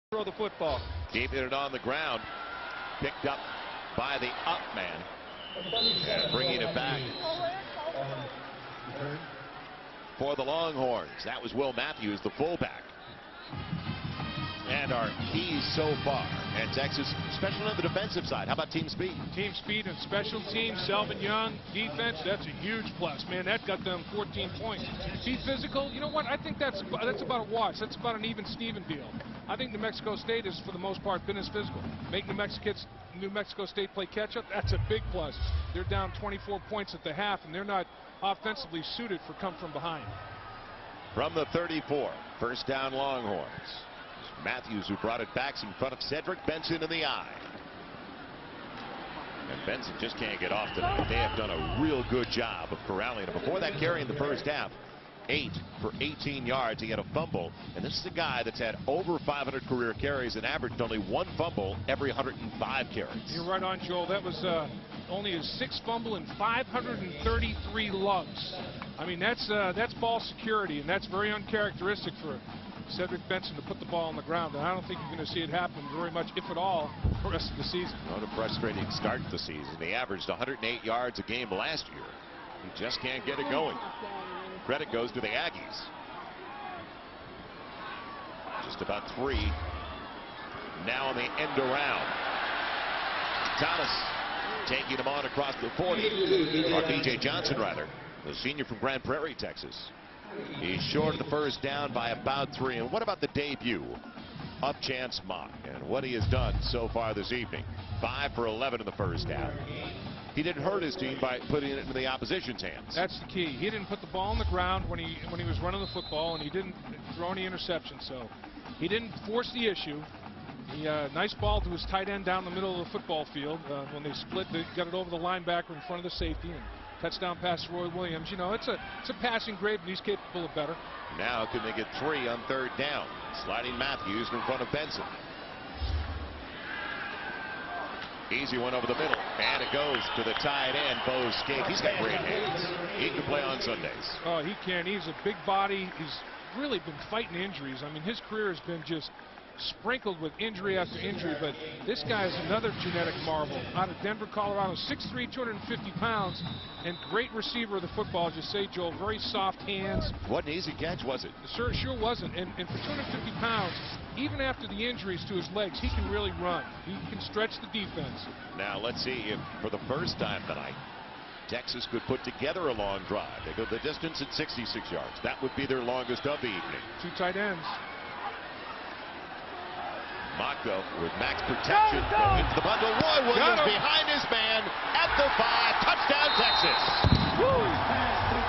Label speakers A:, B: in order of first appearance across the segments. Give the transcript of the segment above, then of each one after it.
A: Throw the football.
B: Keeping it on the ground. Picked up by the up man. And bringing it back for the Longhorns. That was Will Matthews, the fullback. And our keys so far. And Texas, especially on the defensive side. How about team speed?
A: Team speed and special teams. Selvin Young, defense, that's a huge plus. Man, that got them 14 points. Be physical, you know what? I think that's about a wash. That's about an even-Steven deal. I think New Mexico State has, for the most part, been as physical. Make New Mexico State play catch-up, that's a big plus. They're down 24 points at the half, and they're not offensively suited for come from behind.
B: From the 34, first down Longhorns. Matthews, who brought it back in front of Cedric Benson in the eye. And Benson just can't get off tonight. They have done a real good job of corralling him. Before that carry in the first half, 8 for 18 yards. He had a fumble. And this is a guy that's had over 500 career carries and averaged only 1 fumble every 105 carries.
A: You're right on, Joel. That was only his 6th fumble and 533 lugs. I mean, that's ball security, and that's very uncharacteristic for Cedric Benson to put the ball on the ground. And I don't think you're going to see it happen very much, if at all, the rest of the season.
B: What a frustrating start to the season. They averaged 108 yards a game last year. He just can't get it going. Credit goes to the Aggies. Just about 3 now on the end around. Thomas taking him on across the 40. Or B.J. Johnson, rather. The senior from Grand Prairie, Texas. He's short of the first down by about 3. And what about the debut of Chance Mock and what he has done so far this evening? 5 for 11 in the first half. He didn't hurt his team by putting it into the opposition's hands.
A: That's the key. He didn't put the ball on the ground when he was running the football, and he didn't throw any interceptions. So he didn't force the issue. He nice ball to his tight end down the middle of the football field. When they split, they got it over the linebacker in front of the safety. And touchdown pass to Roy Williams. You know, it's a passing grade, and he's capable of better.
B: Now can they get 3 on 3rd down? Sliding Matthews in front of Benson. Easy one over the middle, and it goes to the tight end, Bo Scape. He's got great hands. He can play on Sundays.
A: Oh, he can. He's a big body. He's really been fighting injuries. I mean, his career has been just sprinkled with injury after injury, but this guy is another genetic marvel. Out of Denver, Colorado, 6'3", 250 pounds, and great receiver of the football, as you say, Joel. Very soft hands.
B: What an easy catch, was it?
A: Sure wasn't. And for 250 pounds, even after the injuries to his legs, he can really run. He can stretch the defense.
B: Now let's see if for the first time tonight, Texas could put together a long drive. They go the distance at 66 yards. That would be their longest of the evening.
A: 2 tight ends.
B: Mako with max protection going into the bundle. Roy Williams behind his man at the 5. Touchdown, Texas. Woo!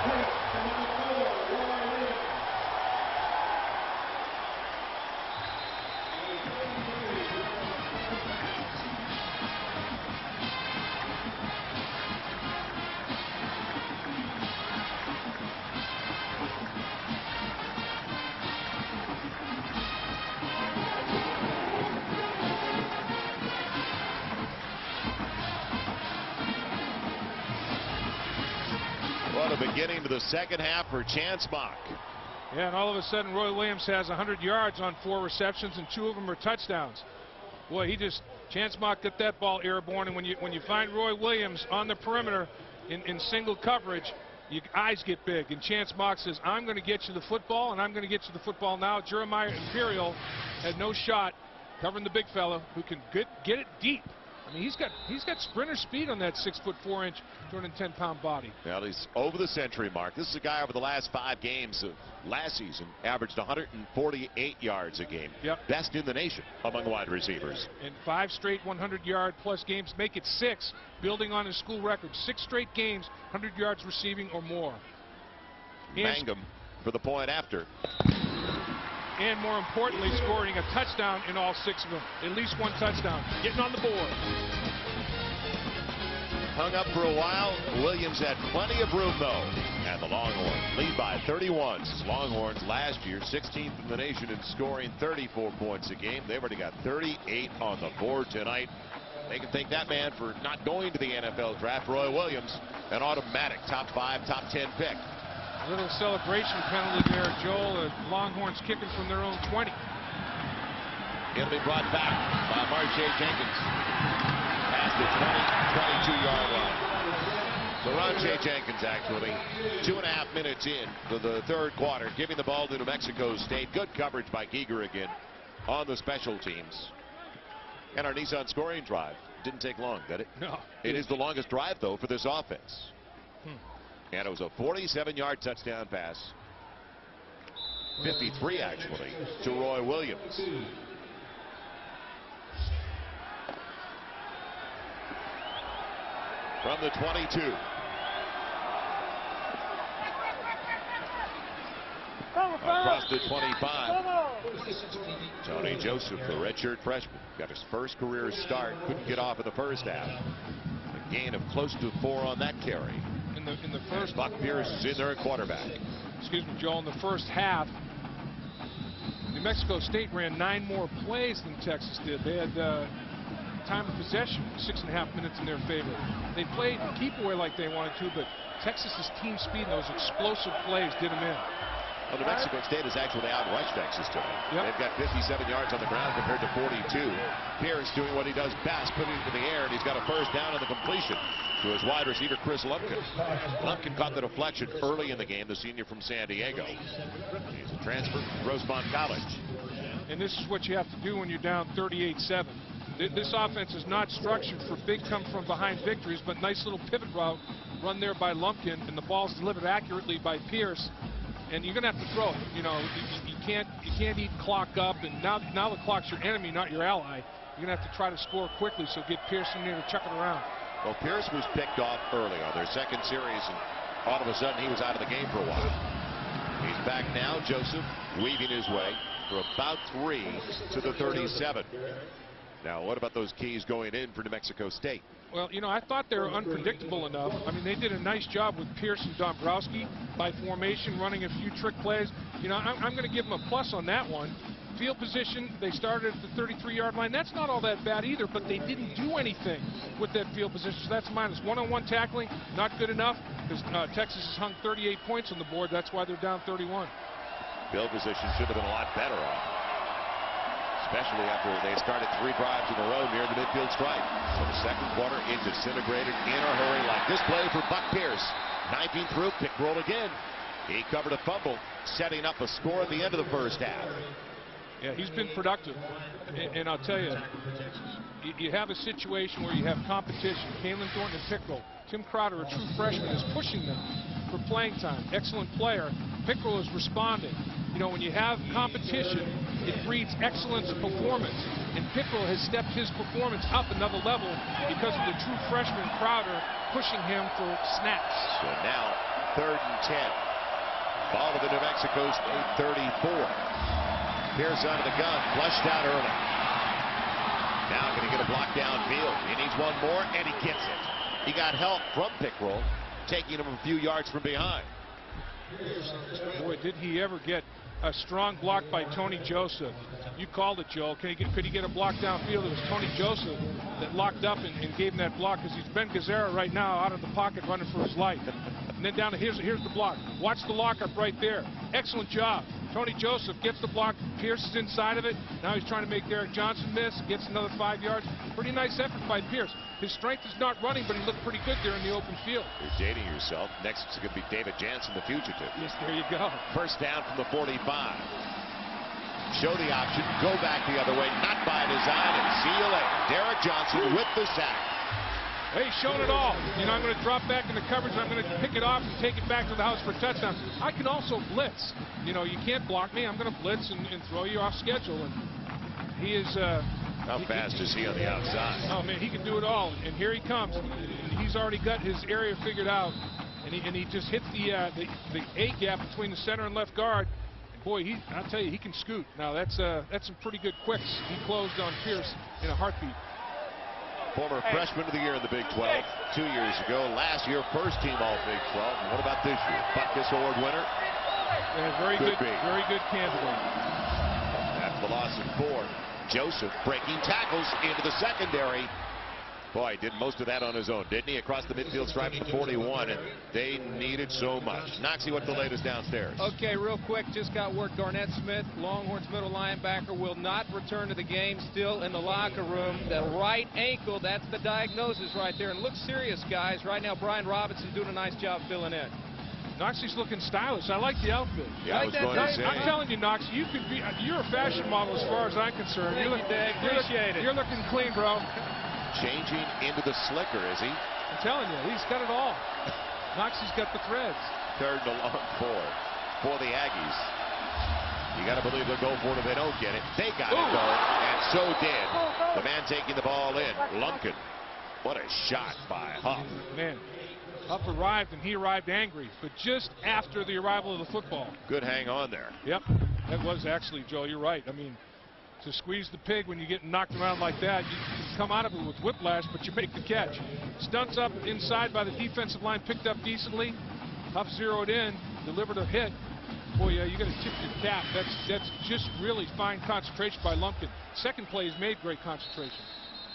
B: What a beginning to the second half for Chance Mock.
A: Yeah, and all of a sudden Roy Williams has 100 yards on 4 receptions, and 2 of them are touchdowns. Boy, Chance Mock got that ball airborne, and when you find Roy Williams on the perimeter in single coverage, your eyes get big. And Chance Mock says, I'm going to get you the football, and I'm going to get you the football now. Jeremiah Imperial had no shot covering the big fella who can get it deep. I mean, he's got sprinter speed on that 6'4", 210-pound body.
B: Now he's over the century mark. This is a guy over the last 5 games of last season averaged 148 yards a game.
A: Yep.
B: Best in the nation among wide receivers.
A: In 5 straight 100-yard-plus games, make it 6, building on his school record. 6 straight games, 100 yards receiving or more.
B: Mangum for the point after.
A: And more importantly, scoring a touchdown in all 6 of them. At least 1 touchdown. Getting on the board.
B: Hung up for a while. Williams had plenty of room, though. And the Longhorns lead by 31. Longhorns last year, 16th in the nation in scoring 34 points a game. They've already got 38 on the board tonight. They can thank that man for not going to the NFL draft. Roy Williams, an automatic top 5, top 10 pick.
A: A little celebration penalty there, Joel. The Longhorns kicking from their own 20.
B: It'll be brought back by Marche Jenkins at the 22-yard line. So Ronche Jenkins actually 2.5 minutes in to the third quarter, giving the ball to New Mexico State. Good coverage by Giger again on the special teams. And our Nissan scoring drive didn't take long, did it?
A: No.
B: It is the longest drive, though, for this offense. And it was a 47-yard touchdown pass. 53, actually, to Roy Williams. From the 22. Across the 25. Tony Joseph, the redshirt freshman, got his first career start. Couldn't get off in the first half. A gain of close to 4 on that carry.
A: In the first.
B: Buck Pierce is in there at quarterback.
A: Excuse me, Joel. In the first half, New Mexico State ran 9 more plays than Texas did. They had time of possession 6.5 minutes in their favor. They played keep away like they wanted to, but Texas's team speed and those explosive plays did them in.
B: Well, New Mexico State has actually outrushed Texas today.
A: Yep.
B: They've got 57 yards on the ground compared to 42. Pierce doing what he does best, putting it in the air, and he's got a first down on the completion to his wide receiver, Chris Lumpkin. Lumpkin caught the deflection early in the game, the senior from San Diego. He's a transfer from Rosemont College.
A: And this is what you have to do when you're down 38-7. This offense is not structured for big come-from-behind victories, but nice little pivot route run there by Lumpkin, and the ball's delivered accurately by Pierce. And you're going to have to throw it. You know, you can't eat clock up, and now the clock's your enemy, not your ally. You're going to have to try to score quickly, so get Pierce in there to chuck it around.
B: Well, Pierce was picked off early on their second series, and all of a sudden he was out of the game for a while. He's back now. Joseph weaving his way for about 3 to the 37. Now, what about those keys going in for New Mexico State?
A: Well, you know, I thought they were unpredictable enough. I mean, they did a nice job with Pierce and Dombrowski by formation, running a few trick plays. You know, I'm going to give them a plus on that one. Field position, they started at the 33-yard line. That's not all that bad either, but they didn't do anything with that field position. So that's minus. One-on-one tackling, not good enough, because Texas has hung 38 points on the board. That's why they're down 31.
B: Field position should have been a lot better off, especially after they started 3 drives in a row near the midfield stripe. So the second quarter, it disintegrated in a hurry, like this play for Buck Pierce. 19 through, pick roll again. He covered a fumble, setting up a score at the end of the first half.
A: Yeah, he's been productive. And I'll tell you, you have a situation where you have competition. Kalen Thornton and Pickrell. Tim Crowder, a true freshman, is pushing them for playing time. Excellent player. Pickrell is responding. You know, when you have competition, it breeds excellence of performance. And Pickrell has stepped his performance up another level because of the true freshman Crowder pushing him for snaps.
B: So now, 3rd and 10. Ball to the New Mexico State 34. Pierce out of the gun, flushed out early. Now going to get a block downfield. He needs one more, and he gets it. He got help from Pickrell, taking him a few yards from behind.
A: Boy, did he ever get a strong block by Tony Joseph. You called it, Joel. Could he get a block downfield? It was Tony Joseph that locked up and gave him that block, because he's Ben Gazzara right now out of the pocket running for his life. And then down to here's the block. Watch the lockup right there. Excellent job. Tony Joseph gets the block. Pierce is inside of it. Now he's trying to make Derek Johnson miss. Gets another 5 yards. Pretty nice effort by Pierce. His strength is not running, but he looked pretty good there in the open field.
B: You're dating yourself. Next is going to be David Jansen, the fugitive.
A: Yes, there you go.
B: First down from the 45. Show the option. Go back the other way. Not by design. And see you later. Derek Johnson with the sack.
A: Hey, he's shown it all. You know, I'm going to drop back in the coverage, and I'm going to pick it off and take it back to the house for a touchdown. I can also blitz. You know, you can't block me. I'm going to blitz and throw you off schedule. And he is...
B: How fast is he on the outside?
A: Oh, man, he can do it all. And here he comes. He's already got his area figured out. And he just hits the A gap between the center and left guard. And boy, I'll tell you, he can scoot. Now, that's some pretty good quicks. He closed on Pierce in a heartbeat.
B: Former freshman of the year in the Big 12 2 years ago. Last year, first team all Big 12. And what about this year? Butkus Award winner?
A: Yeah, very good candidate.
B: After the loss of 4, Joseph breaking tackles into the secondary. Boy, he did most of that on his own, didn't he? Across the midfield stripe to 41, and they needed so much. Noxie, what's the latest downstairs?
C: Okay, real quick, just got word Garnett Smith, Longhorns middle linebacker, will not return to the game, still in the locker room. The right ankle, that's the diagnosis right there, and looks serious, guys. Right now, Brian Robinson doing a nice job filling in.
A: Noxie's looking stylish. I like the outfit.
B: Yeah, I was going to say.
A: I'm telling you, Noxie, you're a fashion model as far as I'm concerned.
C: Appreciate it.
A: You're looking clean, bro.
B: Changing into the slicker, is he?
A: I'm telling you, he's got it all. Noxie's got the threads.
B: Third and long for the Aggies. You got to believe they'll go for it if they don't get it. They got it, though, and so did the man taking the ball in, Lumpkin. What a shot by Huff.
A: Man, Huff arrived, and he arrived angry, but just after the arrival of the football.
B: Good hang on there.
A: Yep, that was actually, Joe, you're right. I mean, to squeeze the pig when you get knocked around like that, you can come out of it with whiplash, but you make the catch. Stunts up inside by the defensive line, picked up decently. Huff zeroed in, delivered a hit. Boy, yeah, you got to tip your cap. That's just really fine concentration by Lumpkin. Second play has made great concentration.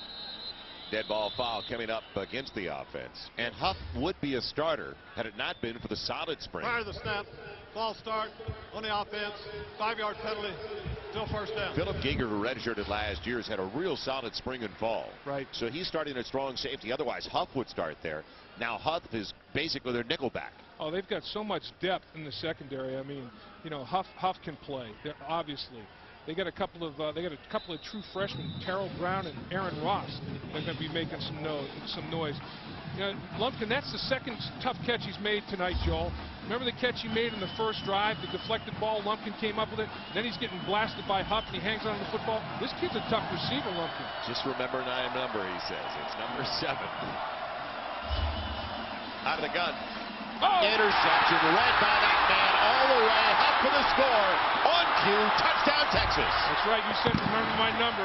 B: Dead ball foul coming up against the offense. And Huff would be a starter had it not been for the solid spring.
D: Prior to the snap, false start on the offense, 5-yard penalty, still first down.
B: Philip Giger, who redshirted last year, has had a real solid spring and fall.
A: Right.
B: So he's starting at strong safety. Otherwise, Huff would start there. Now Huff is basically their nickelback.
A: Oh, they've got so much depth in the secondary. I mean, you know, Huff can play. Obviously. They got a couple of true freshmen, Terrell Brown and Aaron Ross. They're going to be making some noise. You know, Lumpkin, that's the second tough catch he's made tonight, Joel. Remember the catch he made in the first drive, the deflected ball. Lumpkin came up with it. Then he's getting blasted by Huff, and he hangs on to the football. This kid's a tough receiver, Lumpkin.
B: Just remember my number, he says. It's number 7. Out of the gun.
A: Oh!
B: Interception right by that man all the way. Huff for the score. On cue. Touchdown, Texas.
A: That's right. You said remember my number.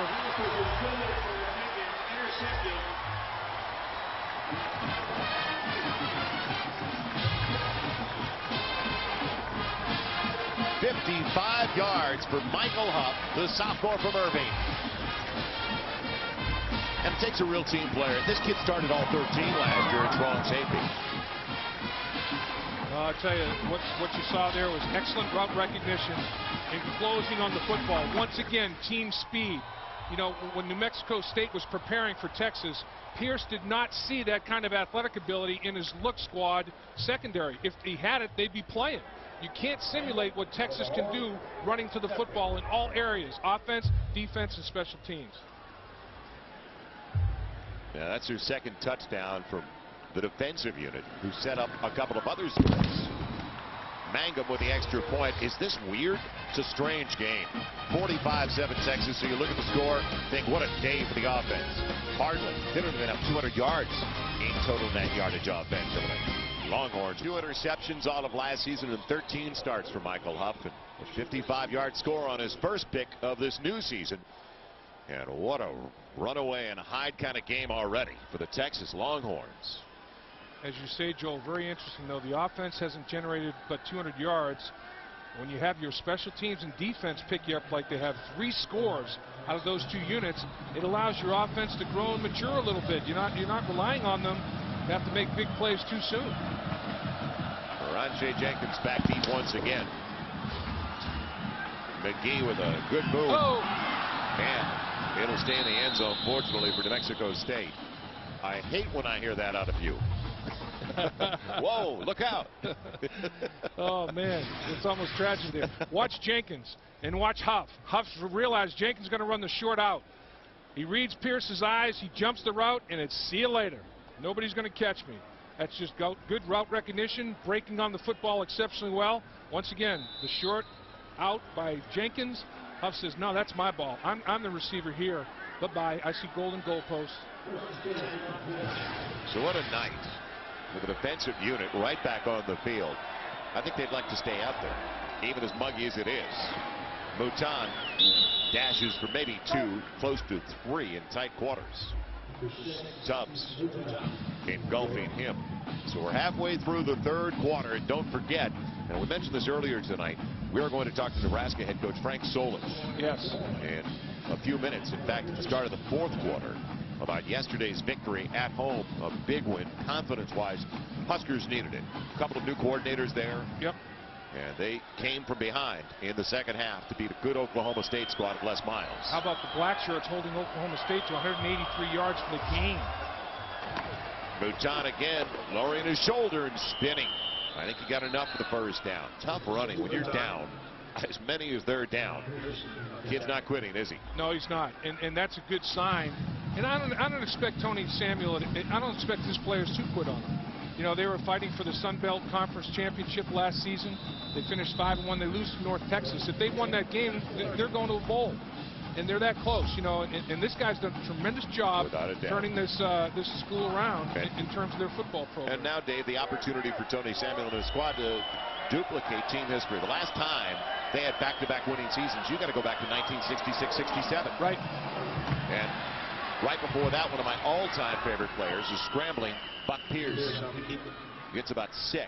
A: "55 yards for Michael Huff, the sophomore from Irving."
B: And it takes a real team player. This kid started all 13 last year at strong safety.
A: I'll tell you, what you saw there was excellent route recognition and closing on the football. Once again, team speed. You know, when New Mexico State was preparing for Texas, Pierce did not see that kind of athletic ability in his look squad secondary. If he had it, they'd be playing. You can't simulate what Texas can do running to the football in all areas, offense, defense, and special teams.
B: Yeah, that's their second touchdown from the defensive unit, who set up a couple of other scores. Mangum with the extra point. Is this weird? It's a strange game. 45-7 Texas. So you look at the score, think what a day for the offense. Hardly. They don't even have 200 yards in total net yardage offensively. Longhorns, 2 interceptions all of last season and 13 starts for Michael Huff. And a 55-yard score on his first pick of this new season. And what a runaway and hide kind of game already for the Texas Longhorns.
A: As you say, Joel, very interesting, though. The offense hasn't generated but 200 yards. When you have your special teams and defense pick you up like they have 3 scores out of those 2 units, it allows your offense to grow and mature a little bit. You're not relying on them to have to make big plays too soon.
B: J. Jenkins back deep once again. McGee with a good move.
A: Oh!
B: And it'll stay in the end zone, fortunately, for New Mexico State. I hate when I hear that out of you. Whoa, look out.
A: Oh, man, it's almost tragedy there. Watch Jenkins and watch Huff. Huff realized Jenkins is going to run the short out. He reads Pierce's eyes, he jumps the route, and it's see you later. Nobody's going to catch me. That's just good route recognition, breaking on the football exceptionally well. Once again, the short out by Jenkins. Huff says, no, that's my ball. I'm the receiver here. Bye-bye. I see golden goalposts.
B: So what a night. With the defensive unit right back on the field. I think they'd like to stay out there, even as muggy as it is. Mouton dashes for maybe 2, close to 3 in tight quarters. Tubbs engulfing him. So we're halfway through the 3rd quarter, and don't forget, and we mentioned this earlier tonight, we are going to talk to Nebraska head coach Frank Solich.
A: Yes.
B: In a few minutes. In fact, at the start of the 4th quarter. about yesterday's victory at home. A big win, confidence-wise. Huskers needed it. A couple of new coordinators there.
A: Yep.
B: And they came from behind in the second half to beat a good Oklahoma State squad of Les Miles.
A: How about the Black Shirts holding Oklahoma State to 183 yards for the game?
B: Mouton again, lowering his shoulder and spinning. I think he got enough for the first down. Tough running when you're down. As many as they're down. Kid's not quitting, is he?
A: No, he's not. And that's a good sign. And I don't expect Tony Samuel, I don't expect his players to quit on him. You know, they were fighting for the Sun Belt Conference Championship last season. They finished 5-1. They lose to North Texas. If they won that game, they're going to a bowl. And they're that close, you know. And this guy's done a tremendous job turning this school around in terms of their football program.
B: And now, Dave, the opportunity for Tony Samuel and his squad to duplicate team history. The last time they had back-to-back winning seasons, you got to go back to 1966-67.
A: Right.
B: And right before that, one of my all-time favorite players is scrambling Buck Pierce. Gets about 6.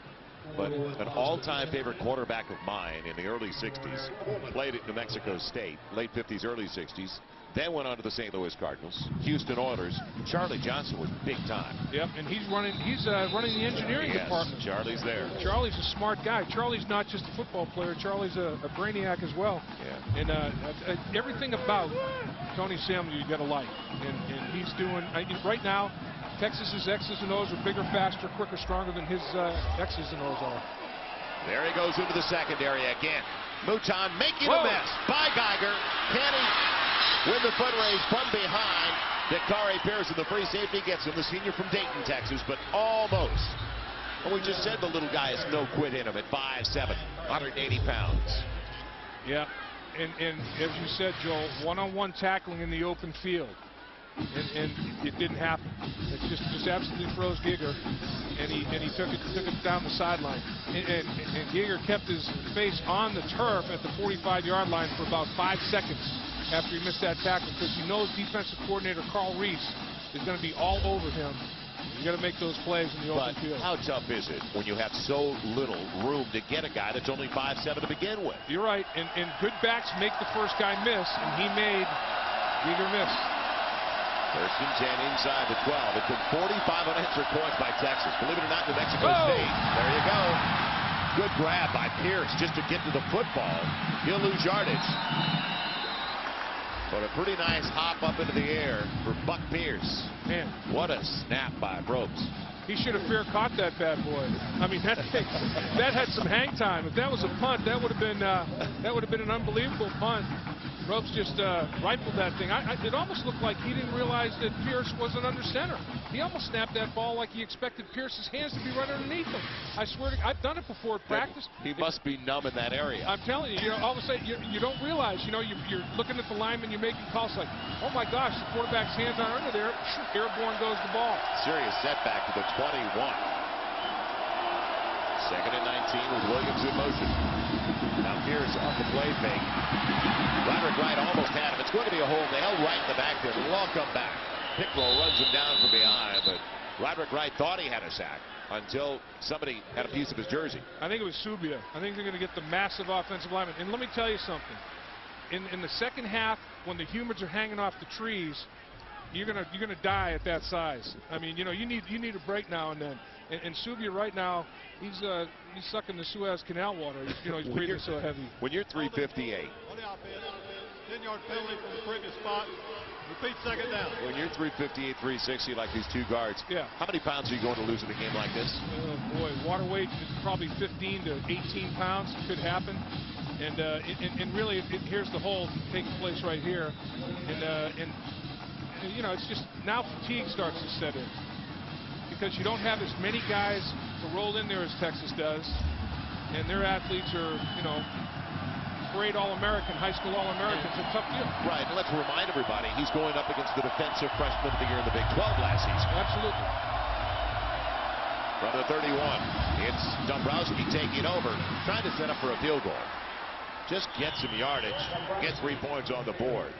B: But an all-time favorite quarterback of mine in the early 60s, played at New Mexico State, late 50s, early 60s, then went on to the St. Louis Cardinals, Houston Oilers. Charlie Johnson was big time.
A: Yep, and he's running the engineering department.
B: Charlie's there.
A: Charlie's a smart guy. Charlie's not just a football player. Charlie's a brainiac as well.
B: Yeah.
A: And everything about Tony Samuel you got to like. And he's doing right now. Texas's X's and O's are bigger, faster, quicker, stronger than his X's and O's are.
B: There he goes into the secondary again. Mouton making a mess by Geiger. Can he win the foot race from behind? Dakari Pearson, the free safety, gets him. The senior from Dayton, Texas, but almost. And we just said the little guy has no quit in him at 5'7", 180 pounds.
A: Yeah, and as you said, Joel, one-on-one tackling in the open field. And it didn't happen. It just absolutely froze Giger, and he took it down the sideline. And Giger kept his face on the turf at the 45-yard line for about 5 seconds after he missed that tackle, because he knows defensive coordinator Carl Reese is going to be all over him. You got to make those plays in the open field.
B: How tough is it when you have so little room to get a guy that's only 5'7" to begin with?
A: You're right, and good backs make the first guy miss, and he made Giger miss.
B: First and 10 inside the 12. It's been 45 unanswered points by Texas. Believe it or not, New Mexico State. There you go. Good grab by Pierce just to get to the football. He'll lose yardage. But a pretty nice hop up into the air for Buck Pierce.
A: Man,
B: what a snap by Probst.
A: He should have fair caught that bad boy. I mean, that had some hang time. If that was a punt, that would have been an unbelievable punt. Probst just rifled that thing. It almost looked like he didn't realize that Pierce wasn't under center. He almost snapped that ball like he expected Pierce's hands to be right underneath him. I swear to God, I've done it before at practice.
B: He must be numb in that area.
A: I'm telling you, all of a sudden, you don't realize, you're looking at the lineman, you're making calls like, oh my gosh, the quarterback's hands aren't under there. Airborne goes the ball.
B: Serious setback to the 21. Second and 19 with Williams in motion. Now Pierce on the play fake. Roderick Wright almost had him. It's going to be a hold. They held Wright in the back there. Long come back. Pickroll runs him down from behind, but Roderick Wright thought he had a sack until somebody had a piece of his jersey.
A: I think it was Subia. I think they're going to get the massive offensive lineman. And let me tell you something. In the second half, when the humans are hanging off the trees, you're gonna die at that size. I mean, you need a break now and then. And Subia right now, he's sucking the Suez Canal water. He's breathing so heavy.
B: When you're 358.
D: On the offense, 10-yard penalty from the previous spot. Repeat second down.
B: When you're 358, 360 like these two guards, how many pounds are you going to lose in a game like this?
A: Oh boy, water weight is probably 15 to 18 pounds. Could happen. And really, here's the hold taking place right here. And it's just now fatigue starts to set in, because you don't have as many guys to roll in there as Texas does, and their athletes are, great All-American, high school All-Americans. It's a tough deal.
B: Right, and let's remind everybody, he's going up against the defensive freshman of the year in the Big 12 last season.
A: Absolutely.
B: From the 31, it's Dombrowski taking over, trying to set up for a field goal. Just gets some yardage, gets 3 points on the board.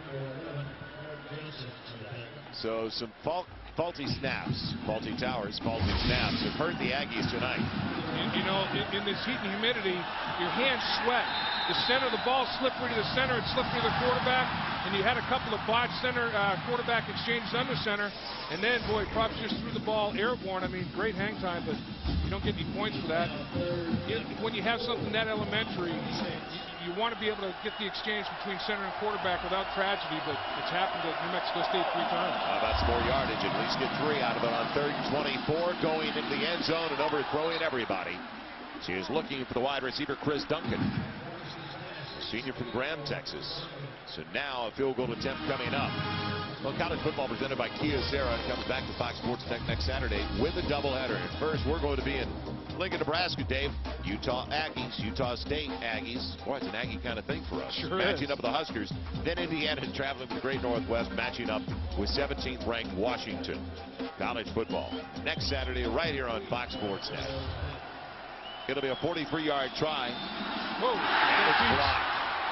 B: So some faulty snaps, faulty towers, faulty snaps have hurt the Aggies tonight.
A: In this heat and humidity, your hands sweat. The center of the ball slippery to the center, it's slippery to the quarterback. and you had a couple of botched center quarterback exchanges under center, and then, boy, Props just threw the ball airborne. I mean, great hang time, but you don't get any points for that. When you have something that elementary, you want to be able to get the exchange between center and quarterback without tragedy, but it's happened at New Mexico State 3 times.
B: That's more yardage. At least get 3 out of it on 3rd and 24, going into the end zone and overthrowing everybody. She is looking for the wide receiver, Chris Duncan, senior from Graham, Texas. So now a field goal attempt coming up. Well, college football presented by Kia Sarah comes back to Fox Sports Tech next Saturday with a doubleheader. And first, we're going to be in Lincoln, Nebraska, Dave. Utah Aggies, Utah State Aggies. Boy, it's an Aggie kind of thing for us.
A: Sure
B: matching
A: is.
B: up with the Huskers. Then Indiana is traveling with the Great Northwest, matching up with 17th ranked Washington. College football next Saturday right here on Fox Sports Net. It'll be a 43-yard try.
A: Whoa,
B: and it's blocked.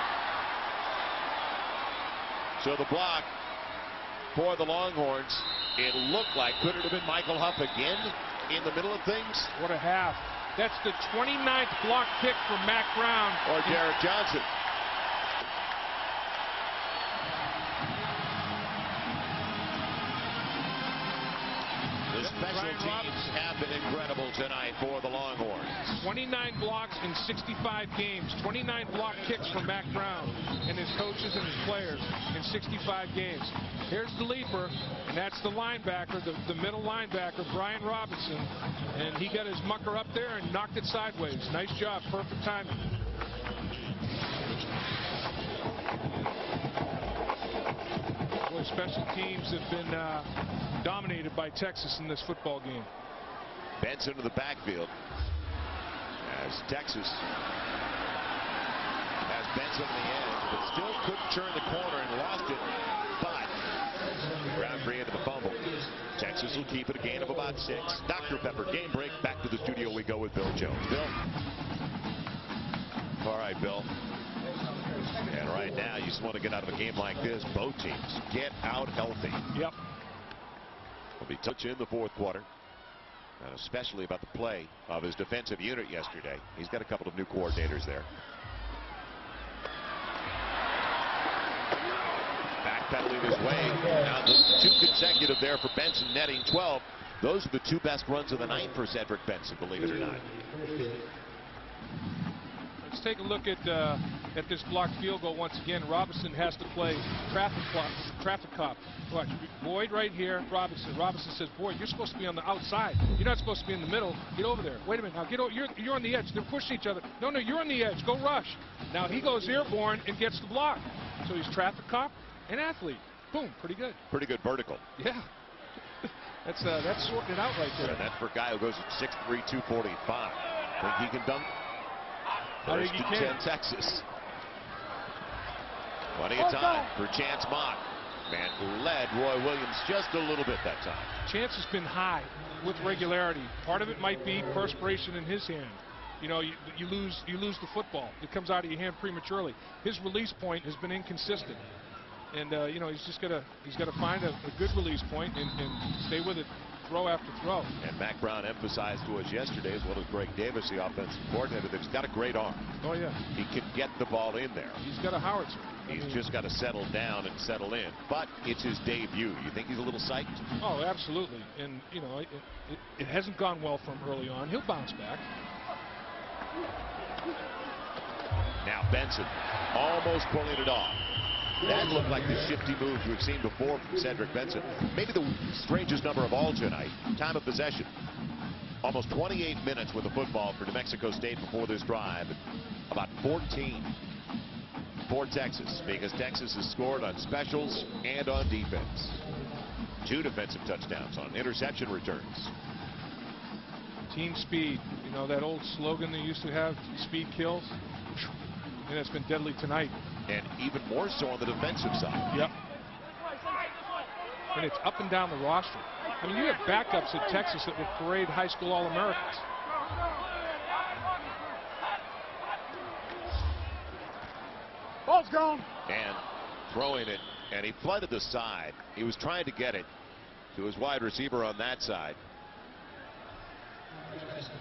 B: So the block for the Longhorns, it looked like, could it have been Michael Huff again in the middle of things?
A: What a half. That's the 29th block kick for Mac Brown.
B: Or Derek Johnson. The special teams have been incredible tonight for the Longhorns.
A: 29 blocks in 65 games. 29 block kicks for Mac Brown and his coaches and his players in 65 games. Here's the leaper, and that's the linebacker, the middle linebacker, Brian Robinson. And he got his mucker up there and knocked it sideways. Nice job. Perfect timing. Boy, special teams have been dominated by Texas in this football game.
B: Benson to the backfield as Texas has Benson on the edge, but still couldn't turn the corner and lost it. But ground free into the fumble. Texas will keep it a gain of about 6. Dr. Pepper game break. Back to the studio we go with Bill Jones. Bill. All right, Bill. And right now, you just want to get out of a game like this. Both teams get out healthy.
A: Yep.
B: Will be touch in the 4th quarter. And especially about the play of his defensive unit yesterday. He's got a couple of new coordinators there. Backpedaling his way. Now the 2 consecutive there for Benson, netting 12. Those are the 2 best runs of the night for Cedric Benson, believe it or not.
A: Let's take a look at this blocked field goal once again. Robinson has to play traffic cop. Watch, Boyd right here, Robinson. Robinson says, Boyd, you're supposed to be on the outside. You're not supposed to be in the middle. Get over there. Wait a minute. Now get over. You're on the edge. They're pushing each other. No, you're on the edge. Go rush. Now he goes airborne and gets the block. So he's traffic cop and athlete. Boom. Pretty good.
B: Pretty good vertical.
A: Yeah. That's sorting it out right there.
B: So that's for a guy who goes at 6'3", 245. Think he can dunk? First and 10 Texas. Plenty of time for Chance Mock. Man led Roy Williams just a little bit that time.
A: Chance has been high with regularity. Part of it might be perspiration in his hand. You know, you lose the football. It comes out of your hand prematurely. His release point has been inconsistent. And you know, he's got to find a good release point and stay with it throw after throw.
B: And Mac Brown emphasized to us yesterday, as well as Greg Davis, the offensive coordinator, that he's got a great arm.
A: Oh, yeah.
B: He can get the ball in there.
A: He's got a howitzer.
B: He's just got to settle down and settle in. But it's his debut. You think he's a little psyched?
A: Oh, absolutely. And, you know, it hasn't gone well for him early on. He'll bounce back.
B: Now Benson almost pulling it off. That looked like the shifty moves we've seen before from Cedric Benson. Maybe the strangest number of all tonight. Time of possession. Almost 28 minutes with the football for New Mexico State before this drive. About 14 for Texas, because Texas has scored on specials and on defense. 2 defensive touchdowns on interception returns.
A: Team speed. You know that old slogan they used to have, speed kills? And it's been deadly tonight.
B: And even more so on the defensive side.
A: Yep. And it's up and down the roster. I mean, you have backups at Texas that would parade high school All-Americans.
D: Ball's gone.
B: And throwing it, and he flooded the side. He was trying to get it to his wide receiver on that side.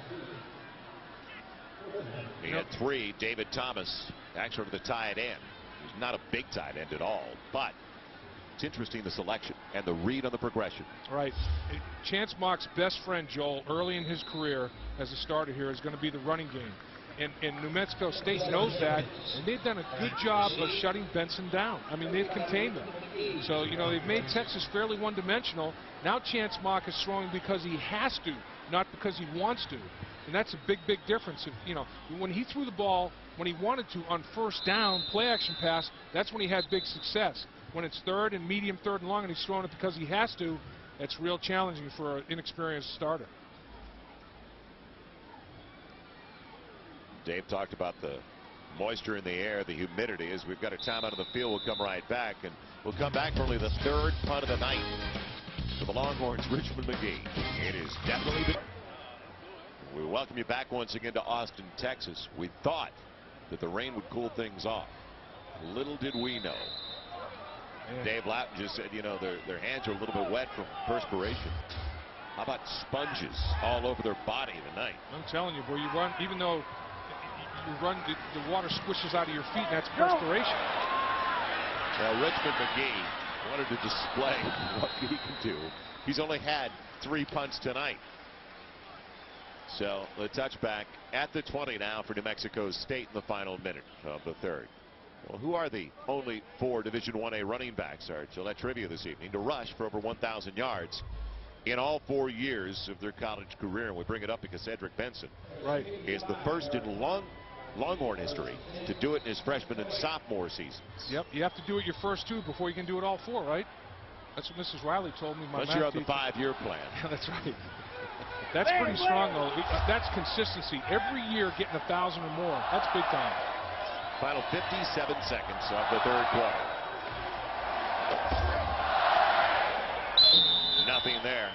B: He had 3. David Thomas, actually to tie it in. He's not a big tight end at all, but it's interesting, the selection and the read on the progression.
A: Right. Chance Mock's best friend, Joel, early in his career as a starter here is going to be the running game. And New Mexico State knows that, and they've done a good job of shutting Benson down. I mean, they've contained him. So, you know, they've made Texas fairly one-dimensional. Now Chance Mock is throwing because he has to, not because he wants to. And that's a big, big difference. If, you know, when he threw the ball, when he wanted to, on first down, play-action pass, that's when he had big success. When it's third and medium, third and long, and he's throwing it because he has to, that's real challenging for an inexperienced starter.
B: Dave talked about the moisture in the air, the humidity. As we've got a timeout of the field, we'll come right back, and we'll come back for only the third punt of the night for the Longhorns. Richmond McGee. It is definitely we welcome you back once again to Austin, Texas. We thought that the rain would cool things off. Little did we know. Yeah. Dave Latin just said, you know, their hands are a little bit wet from perspiration. How about sponges all over their body tonight?
A: I'm telling you, boy, you run, even though you run, the water squishes out of your feet, and that's perspiration.
B: Well, Richmond McGee wanted to display what he can do. He's only had 3 punts tonight. So the touchback at the 20 now for New Mexico State in the final minute of the third. Well, who are the only 4 Division 1A running backs, our Gillette Trivia this evening, to rush for over 1,000 yards in all 4 years of their college career? And we bring it up because Cedric Benson is the first in Longhorn history to do it in his freshman and sophomore seasons.
A: Yep, you have to do it your first 2 before you can do it all 4, right? That's what Mrs. Riley told me.
B: Unless you're on the 5-year plan.
A: Yeah, that's right. That's pretty strong, though. That's consistency. Every year getting 1,000 or more. That's big time.
B: Final 57 seconds of the third quarter. Nothing there.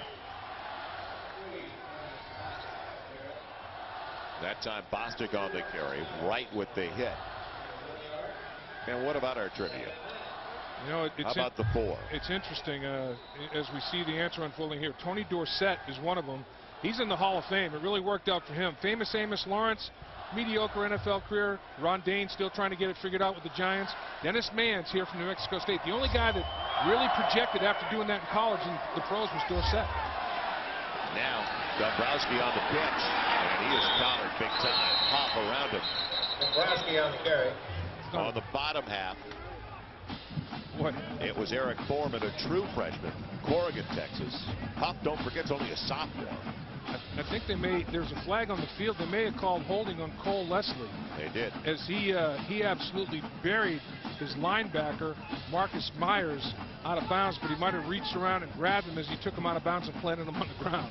B: That time Bostic on the carry, right with the hit. And what about our trivia?
A: You know,
B: how about the 4?
A: It's interesting as we see the answer unfolding here. Tony Dorsett is one of them. He's in the Hall of Fame. It really worked out for him. Famous Amos Lawrence, mediocre NFL career. Ron Dane still trying to get it figured out with the Giants. Dennis Mann's here from New Mexico State. The only guy that really projected after doing that in college in the pros was Dorsett.
B: Now Dombrowski on the pitch, and he is collared big time. Hop around him.
E: Dombrowski on the carry.
B: On the bottom half.
A: What?
B: It was Eric Foreman, a true freshman, Corrigan, Texas. Hop, don't forget, it's only a sophomore.
A: I think they may. There's a flag on the field. They may have called holding on Cole Leslie.
B: They did.
A: As he absolutely buried his linebacker Marcus Myers out of bounds, but he might have reached around and grabbed him as he took him out of bounds and planted him on the ground.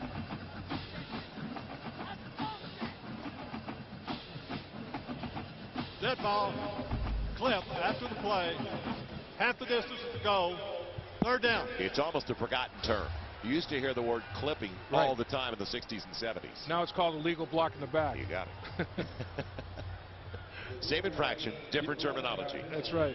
D: Dead ball. Clip after the play. Half the distance to go. Third down.
B: It's almost a forgotten term. You used to hear the word clipping all the time in the 60s and 70s.
A: Now it's called a legal block in the back.
B: You got it. Same infraction, different terminology.
A: That's right.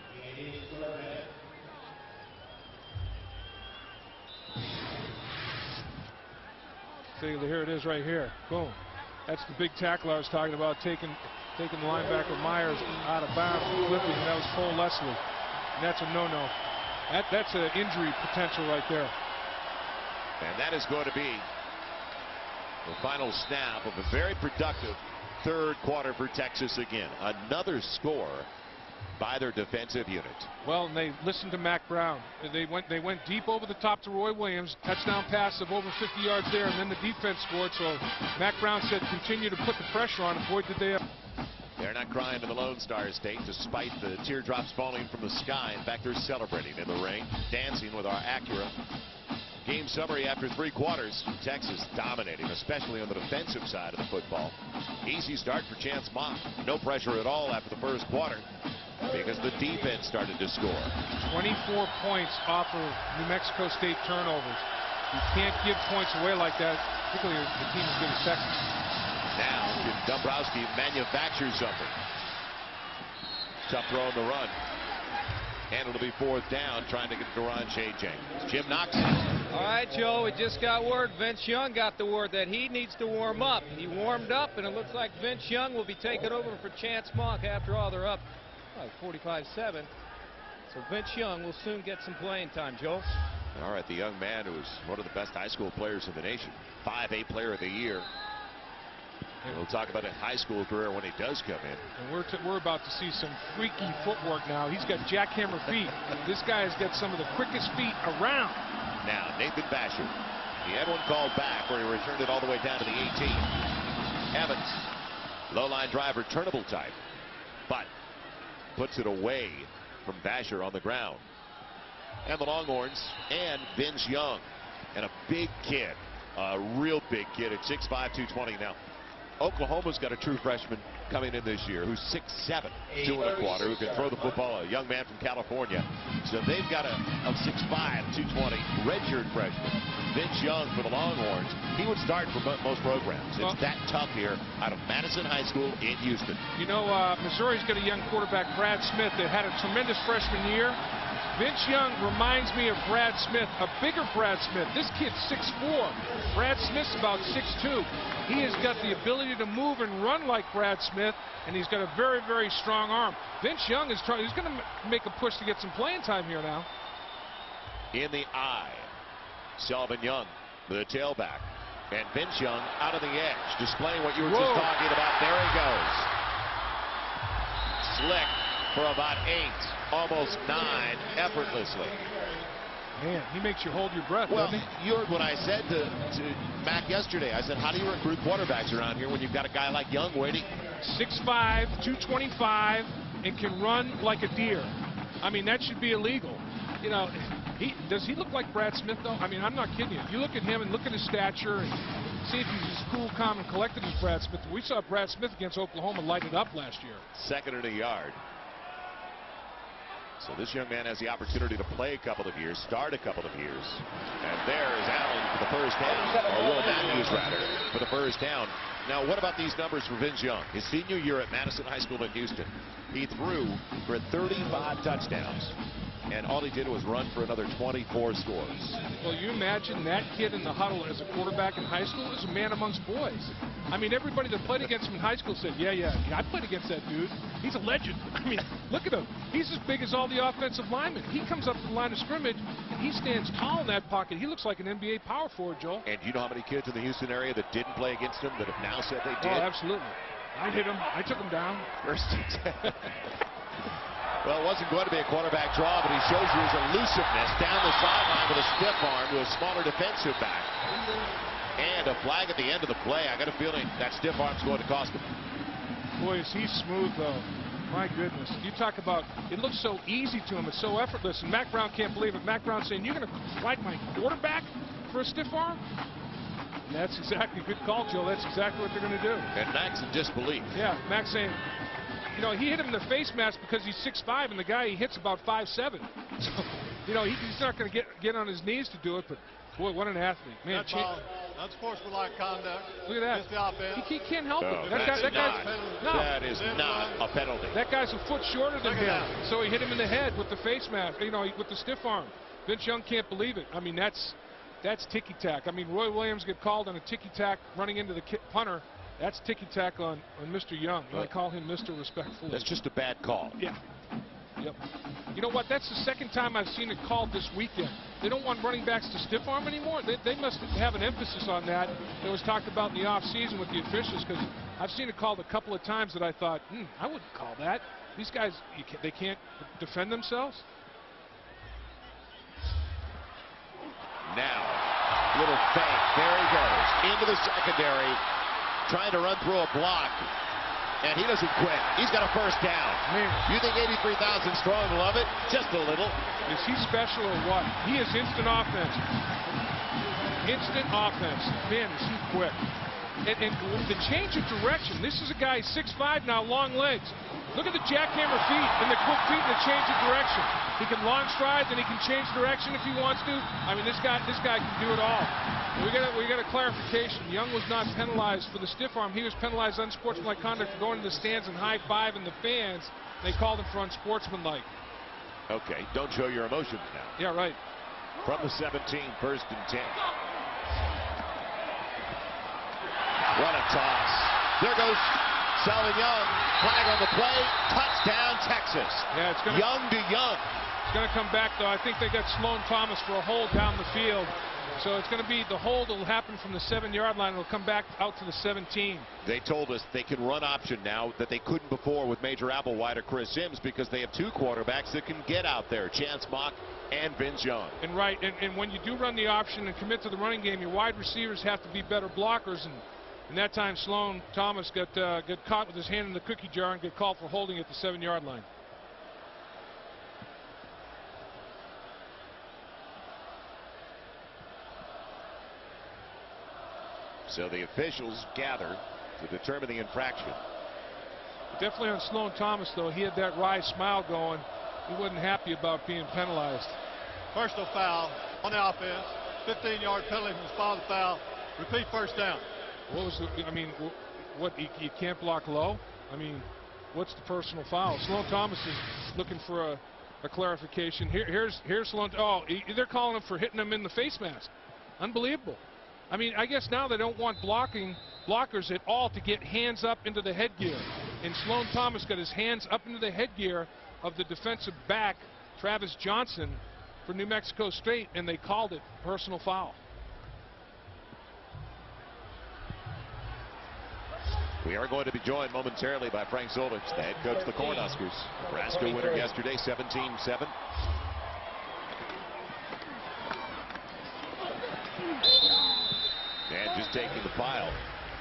A: See, here it is right here. Boom. That's the big tackle I was talking about, taking the linebacker Myers out of bounds and flipping, and that was Cole Leslie. And that's a no-no. That's an injury potential right there.
B: And that is going to be the final snap of a very productive third quarter for Texas again. Another score by their defensive unit.
A: Well, and they listened to Mac Brown. They went deep over the top to Roy Williams. Touchdown pass of over 50 yards there, and then the defense scored. So Mac Brown said continue to put the pressure on, and boy did they.
B: They're not crying to the Lone Star State despite the teardrops falling from the sky. In fact, they're celebrating in the rain, dancing with our Acura. Game summary after 3 quarters. Texas dominating, especially on the defensive side of the football. Easy start for Chance Mock. No pressure at all after the first quarter because the defense started to score.
A: 24 points off of New Mexico State turnovers. You can't give points away like that, particularly the team as good as Texas.
B: Now, Dombrowski manufactures something. Tough throw on the run. And it'll be 4th down, trying to get to J. James. Jim Knox.
C: All right, Joe, we just got word. Vince Young got the word that he needs to warm up. He warmed up, and it looks like Vince Young will be taking over for Chance Mock. After all, they're up 45-7. So Vince Young will soon get some playing time, Joel.
B: All right, the young man who is one of the best high school players in the nation. 5A player of the year. And we'll talk about a high school career when he does come in.
A: And we're about to see some freaky footwork now. He's got jackhammer feet. This guy has got some of the quickest feet around.
B: Now, Nathan Basher. He had one called back where he returned it all the way down to the 18. Evans, low line drive, returnable type, but puts it away from Basher on the ground. And the Longhorns and Vince Young, and a big kid, a real big kid at 6'5", 220 now. Oklahoma's got a true freshman coming in this year who's 6'7", 2 1/4, who can throw the football, a young man from California. So they've got a 6'5", 220 redshirt freshman, Vince Young, for the Longhorns. He would start for most programs. It's that tough here out of Madison High School in Houston.
A: You know, Missouri's got a young quarterback, Brad Smith, that had a tremendous freshman year. Vince Young reminds me of Brad Smith, a bigger Brad Smith. This kid's 6'4". Brad Smith's about 6'2". He has got the ability to move and run like Brad Smith, and he's got a very, very strong arm. Vince Young is trying. He's going to make a push to get some playing time here now.
B: In the eye, Selvin Young, the tailback, and Vince Young out on the edge, displaying what you were just talking about. There he goes. Slick for about 8, almost 9, effortlessly.
A: Man, he makes you hold your breath, doesn't he?
B: You heard what I said to Mac yesterday. I said, how do you recruit quarterbacks around here when you've got a guy like Young waiting?
A: 6'5", 225, and can run like a deer. I mean, that should be illegal. You know, does he look like Brad Smith, though? I mean, I'm not kidding you. You look at him and look at his stature and see if he's as cool, calm, and collected as Brad Smith. We saw Brad Smith against Oklahoma light it up last year.
B: 2nd and a yard. So this young man has the opportunity to play a couple of years, start a couple of years. And there is Allen for the first down, or Will Matthews, rather, for the first down. Now, what about these numbers for Vince Young? His senior year at Madison High School in Houston, he threw for 35 touchdowns. And all he did was run for another 24 scores.
A: Well, you imagine that kid in the huddle as a quarterback in high school is a man amongst boys. I mean, everybody that played against him in high school said, yeah, I played against that dude. He's a legend. I mean, look at him. He's as big as all the offensive linemen. He comes up to the line of scrimmage, and he stands tall in that pocket. He looks like an NBA power forward, Joel.
B: And you know how many kids in the Houston area that didn't play against him that have now said they did?
A: Oh, absolutely. I hit him. I took him down.
B: First and 10. Well, it wasn't going to be a quarterback draw, but he shows you his elusiveness down the sideline with a stiff arm to a smaller defensive back. And a flag at the end of the play. I got a feeling that stiff arm's going to cost him.
A: Boy, is he smooth, though. My goodness. You talk about, it looks so easy to him. It's so effortless. And Mac Brown can't believe it. Mac Brown saying, you're going to flag my quarterback for a stiff arm? And that's exactly, good call, Joe. That's exactly what they're going to do.
B: And Mac's in disbelief.
A: Yeah, Mac's saying, you know, he hit him in the face mask because he's 6'5", and the guy he hits about 5'7". So, you know, he's not going to get on his knees to do it, but boy, what an athlete. Man,
D: that's sportsmanlike conduct.
A: Look at that.
D: Against the offense.
A: He can't help it.
B: That is not a penalty.
A: That guy's a foot shorter than him, so he hit him in the head with the face mask, you know, with the stiff arm. Vince Young can't believe it. I mean, that's ticky-tack. I mean, Roy Williams get called on a ticky-tack running into the punter. That's ticky-tack on Mr. Young. I call him Mr. Respectful.
B: That's just a bad call.
A: Yeah. Yep. You know what? That's the second time I've seen it called this weekend. They don't want running backs to stiff arm anymore. They must have an emphasis on that. It was talked about in the offseason with the officials, because I've seen it called a couple of times that I thought, I wouldn't call that. These guys, they can't defend themselves.
B: Now, little fake. There he goes. Into the secondary. Trying to run through a block, and he doesn't quit. He's got a first down.
A: Man.
B: You think 83,000 strong love it? Just a little.
A: Is he special or what? He is instant offense. Instant offense. Man, is he quick. And the change of direction. This is a guy 6'5", now, long legs. Look at the jackhammer feet and the quick feet and the change of direction. He can long stride, then he can change direction if he wants to. I mean, this guy can do it all. We got a clarification. Young was not penalized for the stiff arm. He was penalized unsportsmanlike conduct for going to the stands and high-fiving the fans. They called him for unsportsmanlike.
B: Okay, don't show your emotions now.
A: Yeah, right.
B: From the 17, 1st and 10. What a toss. There goes Selvin Young, flag on the play, touchdown Texas.
A: Yeah, it's going
B: Young to Young.
A: It's going to come back, though. I think they got Sloan Thomas for a hold down the field. So it's going to be the hold will happen from the 7-yard line. It'll come back out to the 17.
B: They told us they can run option now that they couldn't before with Major Applewhite or Chris Sims because they have 2 quarterbacks that can get out there, Chance Mock and Vince Young.
A: And right, and when you do run the option and commit to the running game, your wide receivers have to be better blockers. And that time Sloan Thomas got caught with his hand in the cookie jar and got called for holding at the 7-yard line.
B: So the officials gather to determine the infraction.
A: Definitely on Sloan Thomas, though. He had that wry smile going. He wasn't happy about being penalized.
D: Personal foul on the offense. 15-yard penalty from his father foul. Repeat first down.
A: What was the, I mean, what, you can't block low? I mean, what's the personal foul? Sloan Thomas is looking for a clarification. Here's Sloan. Oh, they're calling him for hitting him in the face mask. Unbelievable. I mean, I guess now they don't want blockers at all to get hands up into the headgear. And Sloan Thomas got his hands up into the headgear of the defensive back, Travis Johnson, for New Mexico State, and they called it personal foul.
B: We are going to be joined momentarily by Frank Solich, the head coach of the Cornhuskers. Nebraska winner yesterday, 17-7. And just taking the file.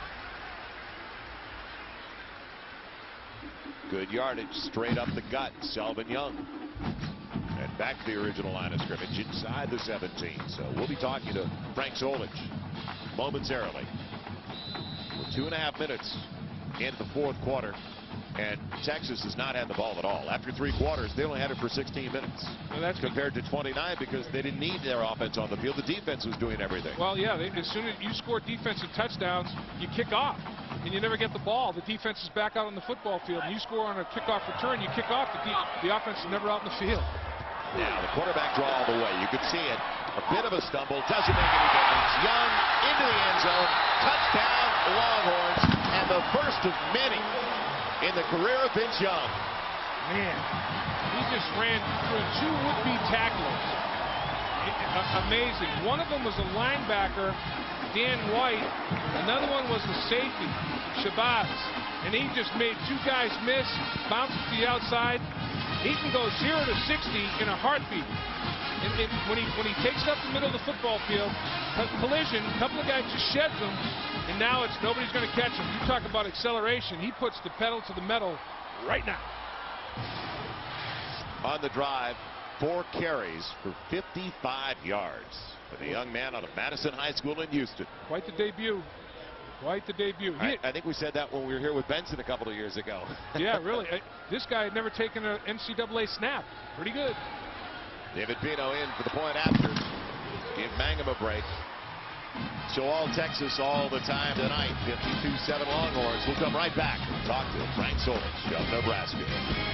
B: Good yardage straight up the gut. Selvin Young. And back to the original line of scrimmage inside the 17. So we'll be talking to Frank Solich momentarily. We're 2.5 minutes into the 4th quarter. And Texas has not had the ball at all. After 3 quarters, they only had it for 16 minutes.
A: Well, that's
B: compared to 29 because they didn't need their offense on the field. The defense was doing everything.
A: Well, yeah, as soon as you score defensive touchdowns, you kick off, and you never get the ball. The defense is back out on the football field. And you score on a kickoff return, you kick off, the offense is never out in the field.
B: Now, the quarterback draw all the way. You could see it. A bit of a stumble. Doesn't make any difference. Young into the end zone. Touchdown, Longhorns. And the first of many in the career of Vince Young.
A: Man, he just ran through 2 would-be tacklers. Amazing. One of them was a linebacker, Dan White. Another one was the safety, Shabazz. And he just made 2 guys miss, bounced to the outside. He can go 0 to 60 in a heartbeat. And when he takes up the middle of the football field, a collision, a couple of guys just sheds him, and now it's nobody's going to catch him. You talk about acceleration. He puts the pedal to the metal right now.
B: On the drive, 4 carries for 55 yards for the young man out of Madison High School in Houston.
A: Quite the debut. Quite the debut.
B: I think we said that when we were here with Benson a couple of years ago.
A: Yeah, really. This guy had never taken an NCAA snap. Pretty good.
B: David Pino in for the point after. Give Mangum a break. So all Texas all the time tonight. 52-7 Longhorns. We'll come right back and talk to Frank Solich of Nebraska.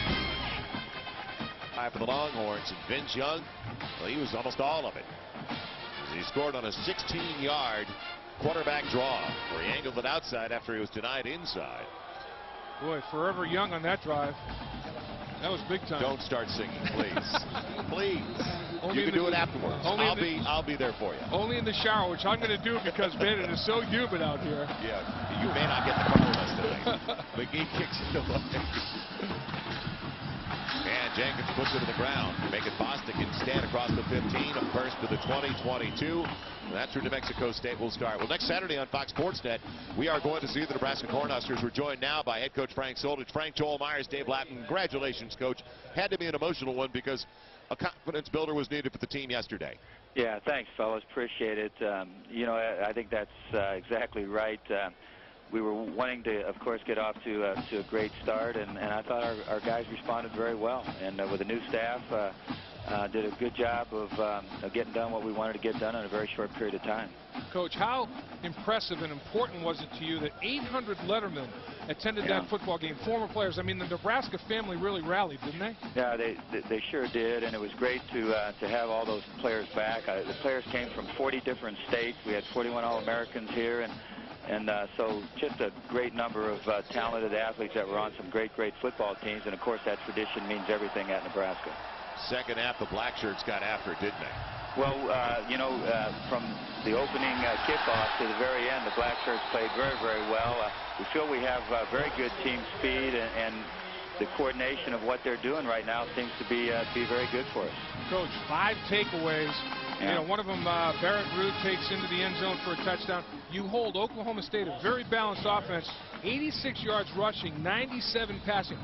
B: High for the Longhorns, and Vince Young, well, he was almost all of it. He scored on a 16-yard quarterback draw where he angled it outside after he was denied inside.
A: Boy, forever young on that drive. That was big time.
B: Don't start singing, please. Please. You can do it afterwards. I'll be there for you.
A: Only in the shower, which I'm going to do because, man, it is so humid out here.
B: Yeah, you may not get the car rest tonight. McGee kicks it away. And Jenkins puts it to the ground. Make it Bostic can stand across the 15. A first to the 20-22. That's where New Mexico State will start. Well, next Saturday on Fox Sports Net, we are going to see the Nebraska Cornhuskers. We're joined now by head coach Frank Solich. Frank, Joel Myers, Dave Latin. Congratulations, coach. Had to be an emotional one because a confidence builder was needed for the team yesterday.
F: Yeah, thanks, fellas. Appreciate it. You know, I think that's exactly right. We were wanting to, of course, get off to a great start, and I thought our guys responded very well. And with the new staff, did a good job of getting done what we wanted to get done in a very short period of time.
A: Coach, how impressive and important was it to you that 800 Lettermen attended that football game? Former players. I mean, the Nebraska family really rallied, didn't they?
F: Yeah, they sure did, and it was great to have all those players back. The players came from 40 different states. We had 41 All-Americans here, and And so just a great number of talented athletes that were on some great football teams. And, of course, that tradition means everything at Nebraska.
B: Second half, the black shirts got after it, didn't they?
F: Well, you know, from the opening kickoff to the very end, the black shirts played very well. We feel we have very good team speed, and the coordination of what they're doing right now seems to be very good for us.
A: Coach, 5 takeaways.
F: Yeah.
A: You know, one of them, Barrett Root takes into the end zone for a touchdown. You hold Oklahoma State a very balanced offense, 86 yards rushing, 97 passing,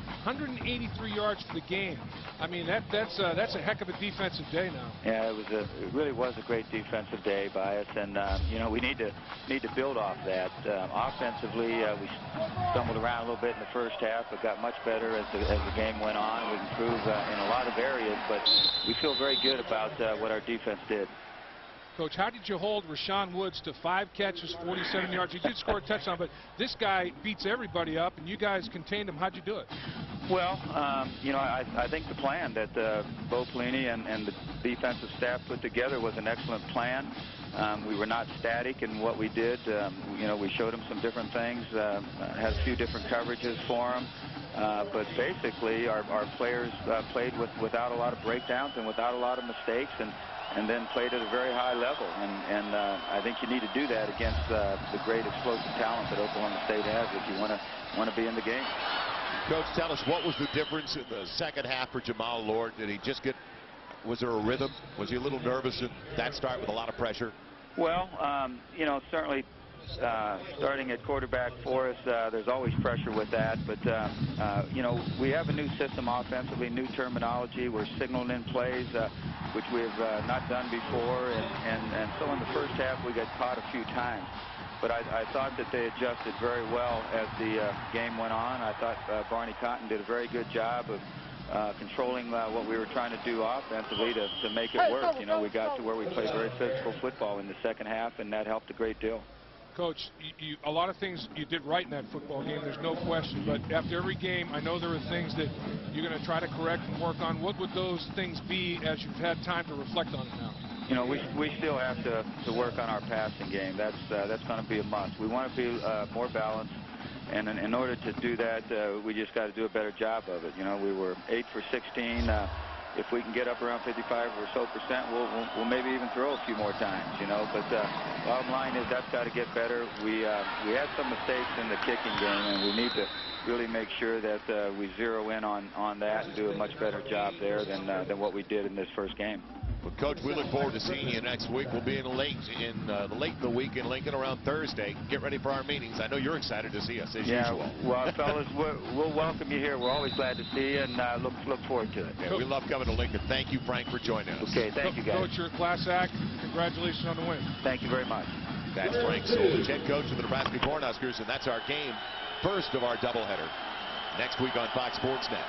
A: 183 yards for the game. I mean, that's a heck of a defensive day now.
F: Yeah, it really was a great defensive day by us, and you know, we need to build off that. Offensively, we stumbled around a little bit in the first half, but got much better as the game went on. We improved in a lot of areas, but we feel very good about what our defense did.
A: Coach, how did you hold Rashawn Woods to 5 catches, 47 yards? He did score a touchdown, but this guy beats everybody up, and you guys contained him. How'd you do it?
F: Well, you know, I think the plan that Bo Pelini and the defensive staff put together was an excellent plan. We were not static in what we did. You know, we showed him some different things, had a few different coverages for him. But basically, our players played without a lot of breakdowns and without a lot of mistakes, and then played at a very high level. And I think you need to do that against the great explosive talent that Oklahoma State has if you want to be in the game.
B: Coach, tell us, what was the difference in the second half for Jamal Lord? Did he just get, was there a rhythm? Was he a little nervous at that start with a lot of pressure?
F: Well, you know, certainly starting at quarterback for us, there's always pressure with that. But, you know, we have a new system offensively, new terminology. We're signaling in plays, which we have not done before. And so in the first half, we got caught a few times. But I thought that they adjusted very well as the game went on. I thought Barney Cotton did a very good job of controlling what we were trying to do offensively to make it work. You know, we got to where we played very physical football in the second half, and that helped a great deal.
A: Coach, a lot of things you did right in that football game, there's no question. But after every game, I know there are things that you're going to try to correct and work on. What would those things be as you've had time to reflect on it now?
F: You know, we still have to work on our passing game. That's going to be a must. We want to be more balanced, and in order to do that, we just got to do a better job of it. You know, we were 8 for 16. If we can get up around 55% or so, we'll maybe even throw a few more times. You know, but bottom line is that's got to get better. We had some mistakes in the kicking game, and we need to really make sure that we zero in on that and do a much better job there than what we did in this first game.
B: Well, Coach, we look forward to seeing you next week. We'll be late in the week in Lincoln around Thursday. Get ready for our meetings. I know you're excited to see us as usual.
F: Well, fellas, we'll welcome you here. We're always glad to see you, and look forward to it.
B: Yeah, we love coming to Lincoln. Thank you, Frank, for joining us.
F: Okay, thank you, guys.
A: Coach, you're a class act. Congratulations on the win.
F: Thank you very much.
B: That's Frank Solich, head coach of the Nebraska Cornhuskers, and that's our game, first of our doubleheader. Next week on Fox Sports Net.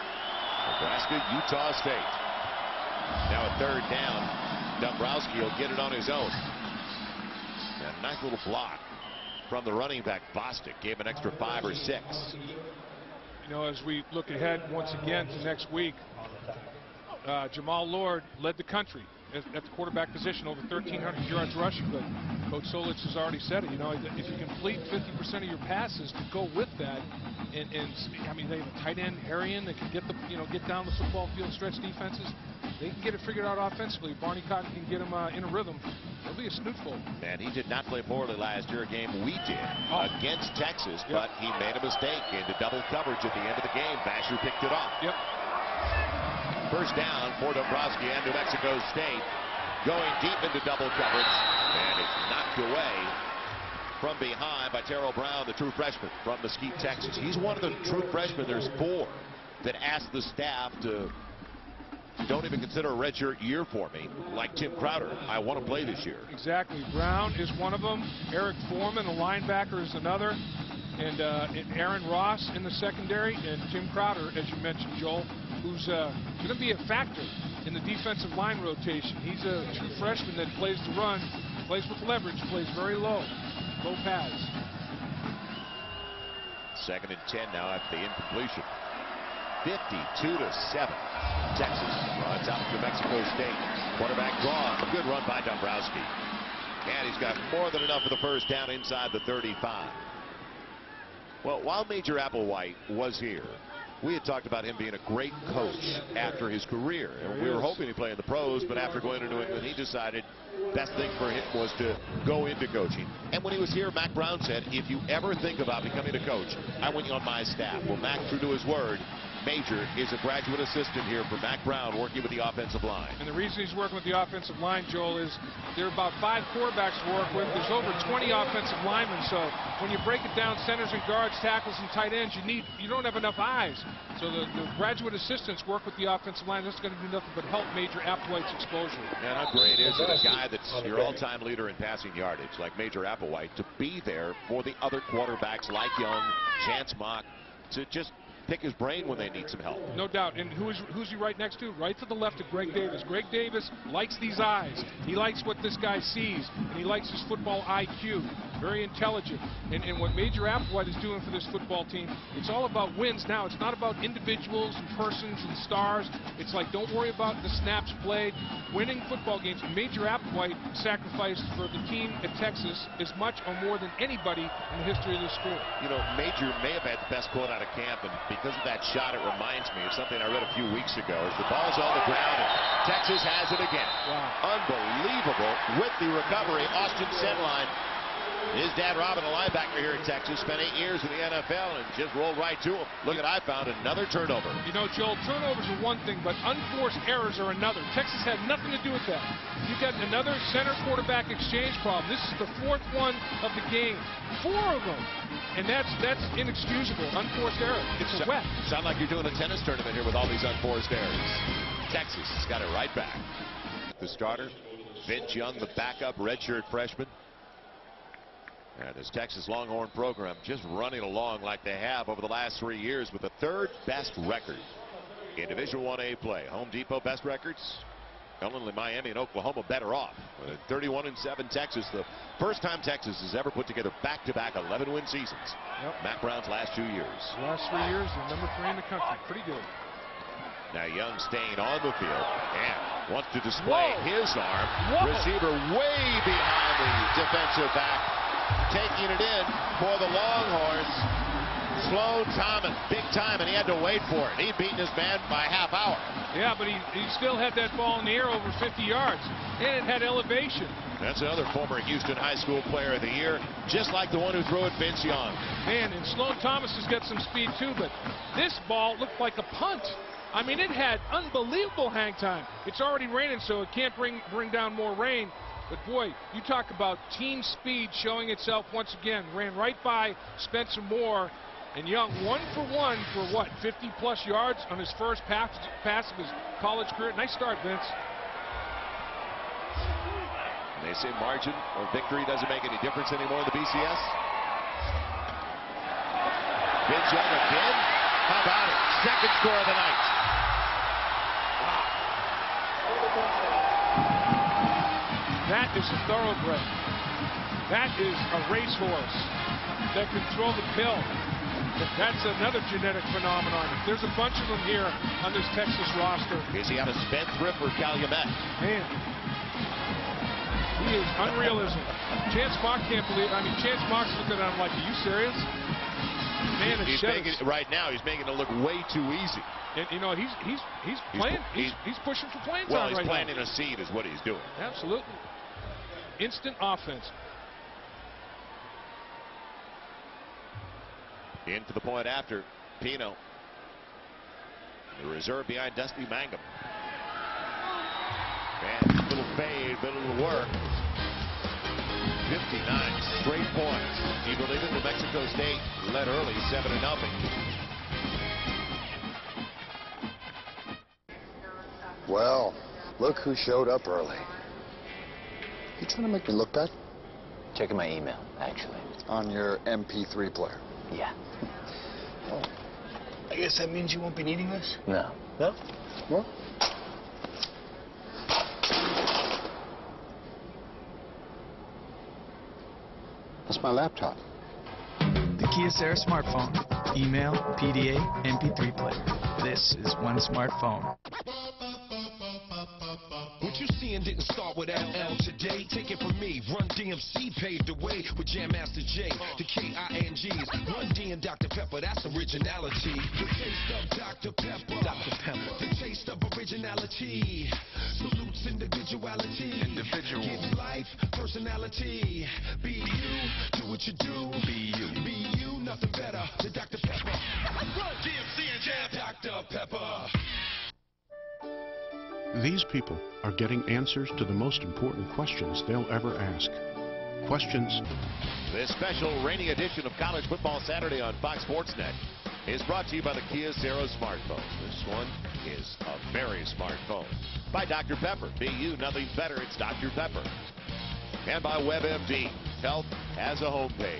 B: Nebraska, Utah State. Now a third down. Dombrowski will get it on his own. A nice little block from the running back. Bostic gave an extra 5 or 6.
A: You know, as we look ahead once again to next week, Jamal Lord led the country at the quarterback position, over 1,300 yards rushing. But Coach Solich has already said it. You know, if you complete 50% of your passes, to go with that, and I mean, they have a tight end, Arian, that can get down the football field, stretch defenses. They can get it figured out offensively. Barney Cotton can get them in a rhythm. It'll be a snootful.
B: And he did not play poorly last year, a game we did against Texas, but he made a mistake into double coverage at the end of the game. Basher picked it off.
A: Yep.
B: First down for Dombrowski and New Mexico State. Going deep into double coverage, and it's knocked away from behind by Terrell Brown, the true freshman from Mesquite, Texas. He's one of the true freshmen. There's 4 that asked the staff to don't even consider a redshirt year for me, like Tim Crowder. I want to play this year.
A: Exactly. Brown is one of them. Eric Foreman, a linebacker, is another. And Aaron Ross in the secondary. And Tim Crowder, as you mentioned, Joel, who's going to be a factor in the defensive line rotation. He's a true freshman that plays the run, plays with leverage, plays very low pads.
B: 2nd and 10 now after the incompletion. 52-7. Texas on top of New Mexico State. Quarterback draw. A good run by Dombrowski. And he's got more than enough of the first down inside the 35. Well, while Major Applewhite was here, we had talked about him being a great coach after his career. And we were hoping he'd play in the pros, but after going to New England, he decided best thing for him was to go into coaching. And when he was here, Mac Brown said, if you ever think about becoming a coach, I want you on my staff. Well, Mac, true to his word, Major is a graduate assistant here for Mac Brown, working with the offensive line. And
A: the reason he's working with the offensive line, Joel, is there are about 5 quarterbacks to work with. There's over 20 offensive linemen. So when you break it down, centers and guards, tackles and tight ends, you don't have enough eyes. So the graduate assistants work with the offensive line. That's going to do nothing but help Major Applewhite's exposure.
B: And how great is it, a guy that's your all-time leader in passing yardage, like Major Applewhite, to be there for the other quarterbacks like Young, Chance Mock, to just pick his brain when they need some help.
A: No doubt. And who's he right next to? Right to the left of Greg Davis. Greg Davis likes these eyes. He likes what this guy sees, and he likes his football IQ. Very intelligent. And what Major Applewhite is doing for this football team, it's all about wins now. It's not about individuals and persons and stars. It's like, don't worry about the snaps played. Winning football games. Major Applewhite sacrificed for the team at Texas as much or more than anybody in the history of this school.
B: You know, Major may have had the best quote out of camp, and because of that shot, it reminds me of something I read a few weeks ago. As the ball's on the ground, and Texas has it again.
A: Wow.
B: Unbelievable with the recovery. Austin Sedline. His dad, Robin, a linebacker here in Texas, spent 8 years in the NFL and just rolled right to him. Look at, I found another turnover.
A: You know, Joel, turnovers are one thing, but unforced errors are another. Texas had nothing to do with that. You've got another center quarterback exchange problem. This is the 4th one of the game. 4 of them. And that's inexcusable. Unforced error. It's a wet.
B: Sound like you're doing a tennis tournament here with all these unforced errors. Texas has got it right back. The starter, Vince Young, the backup redshirt freshman. And this Texas Longhorn program just running along like they have over the last 3 years with the 3rd best record in Division I-A play. Home Depot best records. Only Miami and Oklahoma better off. 31-7 Texas. The first time Texas has ever put together back-to-back 11-win seasons.
A: Yep.
B: Mac Brown's last 2 years.
A: Last 3 years, they're number 3 in the country. Pretty good.
B: Now Young staying on the field and wants to display his arm. Receiver way behind the defensive back. Taking it in for the Longhorns. Sloan Thomas, big time, and he had to wait for it. He'd beaten his man by a half hour.
A: Yeah, but he still had that ball in the air over 50 yards, and it had elevation.
B: That's another former Houston High School Player of the Year, just like the one who threw it, Vince Young.
A: Man, and Sloan Thomas has got some speed too, but this ball looked like a punt. I mean, it had unbelievable hang time. It's already raining, so it can't bring down more rain. But boy, you talk about team speed showing itself once again. Ran right by Spencer Moore, and Young 1 for 1 for what, 50+ yards on his first pass of his college career. Nice start, Vince.
B: And they say margin or victory doesn't make any difference anymore in the BCS. Vince Young again. How about it? Second score of the night.
A: That is a thoroughbred. That is a racehorse that can throw the pill. That's another genetic phenomenon. There's a bunch of them here on this Texas roster.
B: Is he out of Spendthrift or Calumet?
A: Man, he is unrealism. Chance Mock can't believe. I mean, Chance Mock's looking at him like, "Are you serious?" Man,
B: he's making it, right now. He's making it look way too easy.
A: And you know, he's playing. He's pushing for playing time right now.
B: Well, he's planting a seed, is what he's doing.
A: Absolutely. Instant offense.
B: In for the point after Pino. The reserve behind Dusty Mangum. And little fade, but it'll work. 59 straight points. Do you believe it? New Mexico State led early, 7-0.
G: Well, look who showed up early. You trying to make me look bad?
H: Checking my email, actually.
G: On your MP3 player?
H: Yeah.
I: Oh. I guess that means you won't be needing this?
H: No.
I: No?
G: What? That's my laptop.
J: The Kyocera smartphone. Email, PDA, MP3 player. This is one smartphone.
B: Who
K: What you seeing didn't start with LL today. Take it from me. Run DMC paved the way with Jam Master J. The KINGs. Run D and Dr. Pepper. That's originality. The taste of Dr. Pepper. Dr. Pepper. The taste of originality. Salutes individuality. Individual. Gives life personality. Be you. Do what you do. Be you. Be you. Nothing better than Dr. Pepper. Run DMC and Jam Dr. Pepper.
L: These people are getting answers to the most important questions they'll ever ask. Questions.
B: This special rainy edition of College Football Saturday on Fox Sports Net is brought to you by the Kia Ceros smartphone. This one is a very smart phone. By Dr. Pepper. Be you, nothing better. It's Dr. Pepper. And by WebMD. Health has a homepage.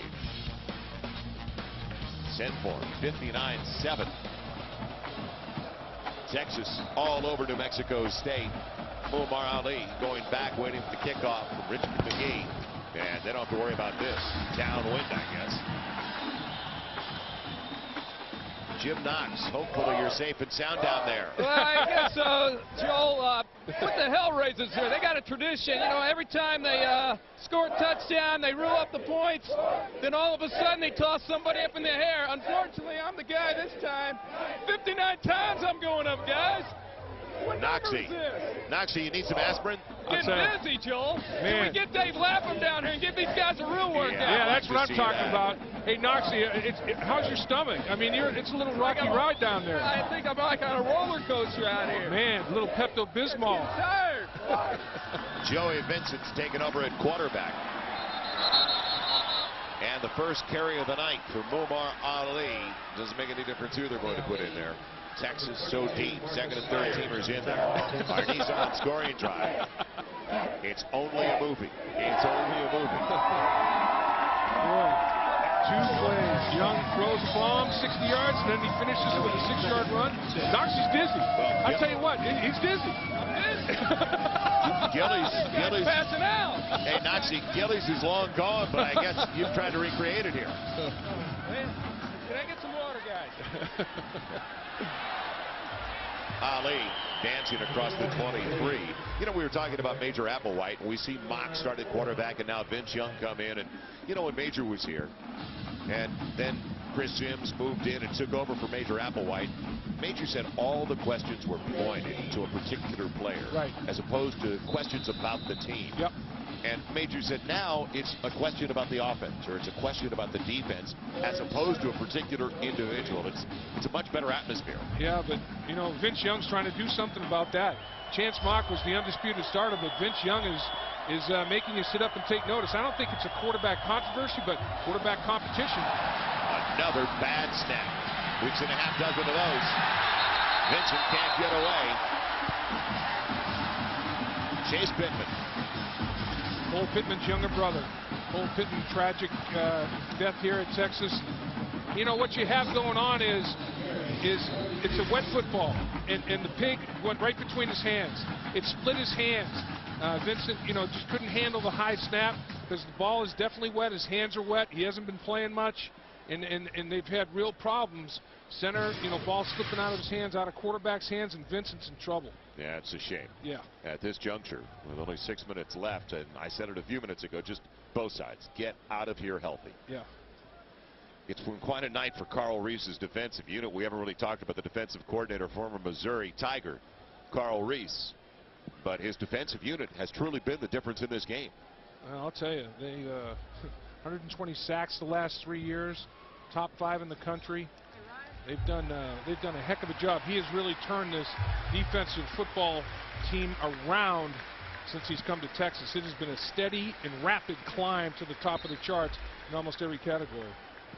B: Send form 59-7. Texas all over New Mexico State. Muammar Ali going back, waiting for the kickoff from Richard McGee. And they don't have to worry about this. Downwind, I guess. Jim Knox, hopefully you're safe and sound down there.
C: Well, I guess so, Joel. What the Hellraisers here? They got a tradition. You know, every time they score a touchdown, they rule up the points. Then all of a sudden, they toss somebody up in the air. Unfortunately, I'm the guy this time. 59 times I'm going up, guys. What number is this?
B: Noxie, you need some aspirin?
C: Getting busy, Joel. Can we get Dave Lapham down here and give these guys a real workout?
A: Yeah, that's what I'm talking about. Hey, Noxie, how's your stomach? I mean, it's a little rocky ride down there.
C: I think I'm like on a roller coaster out here.
A: Man, a little Pepto-Bismol.
C: I'm tired.
B: Joey Vincent's taken over at quarterback. And the first carry of the night for Muammar Ali. Doesn't make any difference who they're going to put in there. Texas so deep, second and third teamers in there. Arnisa on scoring drive. It's only a movie. It's only a movie.
A: Boy, 2 plays. Young throws a bomb 60 yards, and then he finishes with a 6-yard run. Noxie's dizzy. I tell you what, he's dizzy.
B: Gillies
C: passing out.
B: Hey, Noxie, Gillies is long gone, but I guess you've tried to recreate it here.
C: Can I get some water, guys?
B: Ali dancing across the 23. You know, we were talking about Major Applewhite, and we see Mock start at quarterback, and now Vince Young come in. And, you know, when Major was here, and then Chris Sims moved in and took over for Major Applewhite, Major said all the questions were pointed to a particular player,
A: right,
B: as opposed to questions about the team.
A: Yep.
B: And Major said now it's a question about the offense, or it's a question about the defense, as opposed to a particular individual. It's a much better atmosphere.
A: Yeah, but, you know, Vince Young's trying to do something about that. Chance Mock was the undisputed starter, but Vince Young is making you sit up and take notice. I don't think it's a quarterback controversy, but quarterback competition.
B: Another bad snap. Weeks and a half dozen of those. Vincent can't get away. Chase Pittman.
A: Cole Pittman's younger brother. Cole Pittman, tragic death here at Texas. You know, what you have going on is it's a wet football, and the pig went right between his hands. It split his hands. Vincent, you know, just couldn't handle the high snap because the ball is definitely wet. His hands are wet. He hasn't been playing much, and they've had real problems. Center, you know, ball slipping out of his hands, out of quarterback's hands, and Vincent's in trouble.
B: Yeah, it's a shame.
A: Yeah.
B: At this juncture, with only 6 minutes left, and I said it a few minutes ago, just both sides, get out of here healthy.
A: Yeah.
B: It's been quite a night for Carl Reese's defensive unit. We haven't really talked about the defensive coordinator, former Missouri Tiger, Carl Reese. But his defensive unit has truly been the difference in this game.
A: Well, I'll tell you, they 120 sacks the last 3 years, top 5 in the country. They've done a heck of a job. He has really turned this defensive football team around since he's come to Texas. It has been a steady and rapid climb to the top of the charts in almost every category.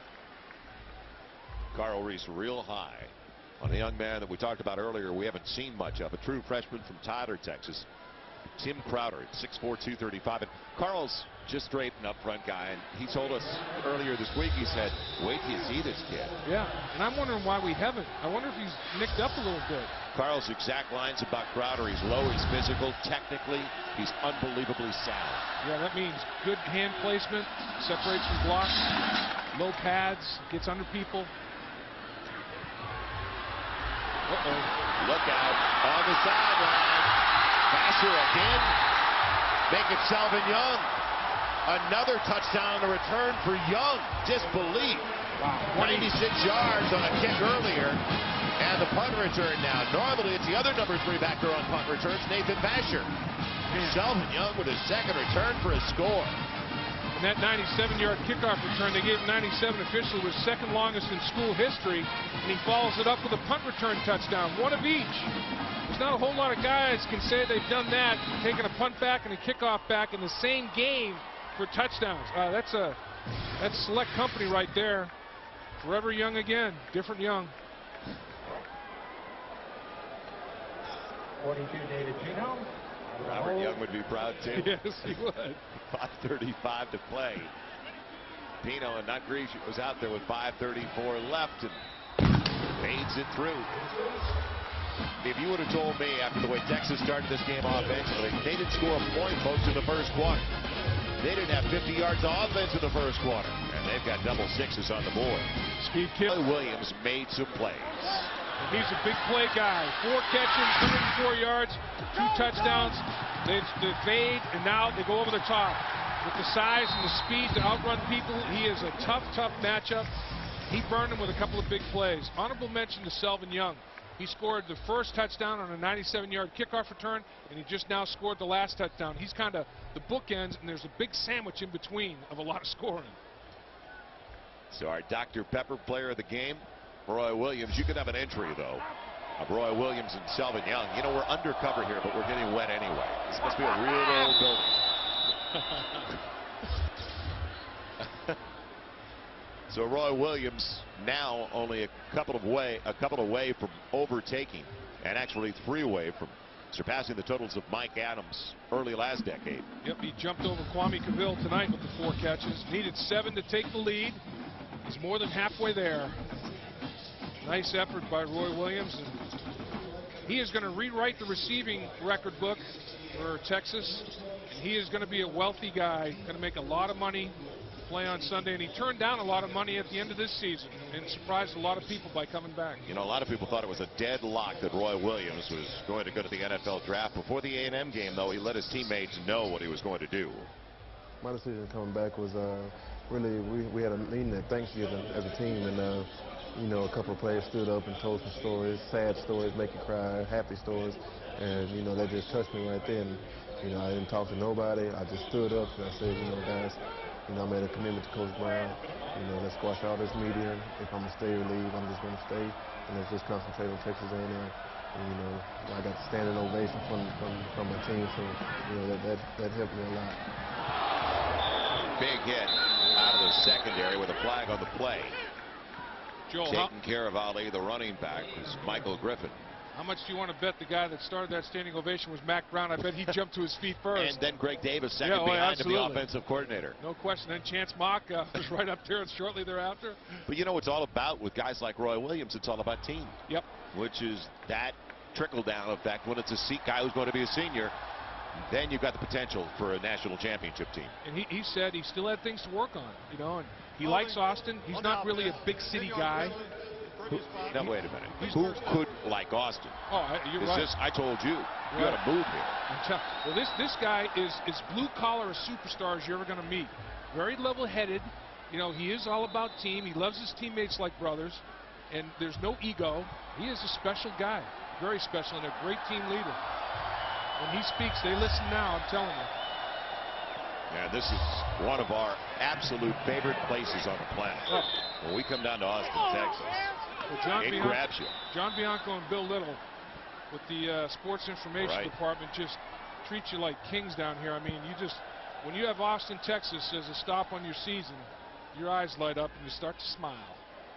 B: Carl Reese real high on the young man that we talked about earlier. We haven't seen much of, a true freshman from Tyler, Texas. Tim Crowder at 6'4", 235. And Carl's just straight and up front guy. And he told us earlier this week, he said, wait till you see this kid.
A: Yeah, and I'm wondering why we haven't. I wonder if he's nicked up a little bit.
B: Carl's exact lines about Crowder: he's low, he's physical, technically, he's unbelievably sound.
A: Yeah, that means good hand placement, separates from blocks, low pads, gets under people.
B: Look out on the sideline. Passer again. Make it Selvin Young. Another touchdown on the return for Young. Disbelief. Wow. 96 yards on a kick earlier. And the punt return now. Normally it's the other number 3 back there on punt returns, Nathan Vasher. Selvin Young with his second return for a score.
A: And that 97-yard kickoff return, they gave him 97 officially, was second longest in school history. And he follows it up with a punt return touchdown. One of each. There's not a whole lot of guys can say they've done that, taking a punt back and a kickoff back in the same game for touchdowns. That's select company right there. Forever Young again, different Young.
E: 42, David Gino.
B: Robert Young would be proud too.
A: Yes, he would.
B: 5:35 to play. Pino and not Grease was out there with 5:34 left and fades it through. If you would have told me after the way Texas started this game offensively, they didn't score a point, folks, in the first quarter. They didn't have 50 yards of offense in the first quarter, and they've got double sixes on the board.
A: Steve Kill
B: Williams made some plays.
A: He's a big play guy. 4 catches, 104 yards, 2 touchdowns. They fade, and now they go over the top. With the size and the speed to outrun people, he is a tough matchup. He burned him with a couple of big plays. Honorable mention to Selvin Young. He scored the first touchdown on a 97-yard kickoff return, and he just now scored the last touchdown. He's kind of the bookends, and there's a big sandwich in between of a lot of scoring.
B: So our Dr. Pepper player of the game, Roy Williams. You could have an entry, though, of Roy Williams and Selvin Young. You know, we're undercover here, but we're getting wet anyway. This must be a real old building. So Roy Williams now only a couple away from overtaking, and actually 3 away from surpassing the totals of Mike Adams early last decade.
A: Yep, he jumped over Kwame Cavill tonight with the 4 catches. Needed 7 to take the lead. He's more than halfway there. Nice effort by Roy Williams. And he is going to rewrite the receiving record book for Texas. And he is going to be a wealthy guy, going to make a lot of money to play on Sunday. And he turned down a lot of money at the end of this season and surprised a lot of people by coming back.
B: You know, a lot of people thought it was a deadlock that Roy Williams was going to go to the NFL draft. Before the A&M game, though, he let his teammates know what he was going to do.
M: My decision coming back was really, we had a meeting at Thanksgiving as a team, and you know, a couple of players stood up and told some stories, sad stories, make you cry, happy stories, and you know, that just touched me right then. You know, I didn't talk to nobody. I just stood up and I said, you know, guys, you know, I made a commitment to Coach Brown. You know, let's squash all this media. If I'm gonna stay or leave, I'm just gonna stay, and let's just concentrate on Texas A&M. And you know, I got the standing ovation from my team, so you know, that helped me a lot.
B: Big hit out of the secondary with a flag on the play.
A: Joel,
B: taking care of Ali, the running back, was Michael Griffin.
A: How much do you want to bet the guy that started that standing ovation was Mack Brown? I bet he jumped to his feet first.
B: And then Greg Davis second behind him, the offensive coordinator.
A: No question. Then Chance Mock was right up there shortly thereafter.
B: But you know what it's all about with guys like Roy Williams? It's all about team.
A: Yep.
B: Which is that trickle-down effect. When it's a guy who's going to be a senior, then you've got the potential for a national championship team.
A: And he said he still had things to work on, you know, and he likes Austin. He's not really a big city guy.
B: Now, wait a minute. Who could like Austin?
A: Oh, you're right.
B: I told you. You got to move here.
A: Well, this guy is blue-collar a superstar as you're ever going to meet. Very level-headed. You know, he is all about team. He loves his teammates like brothers. And there's no ego. He is a special guy. Very special and a great team leader. When he speaks, they listen now, I'm telling you.
B: Yeah, this is one of our absolute favorite places on the planet. When we come down to Austin, Texas, it grabs you.
A: John Bianco and Bill Little with the sports information department just treat you like kings down here. I mean, when you have Austin, Texas as a stop on your season, your eyes light up and you start to smile.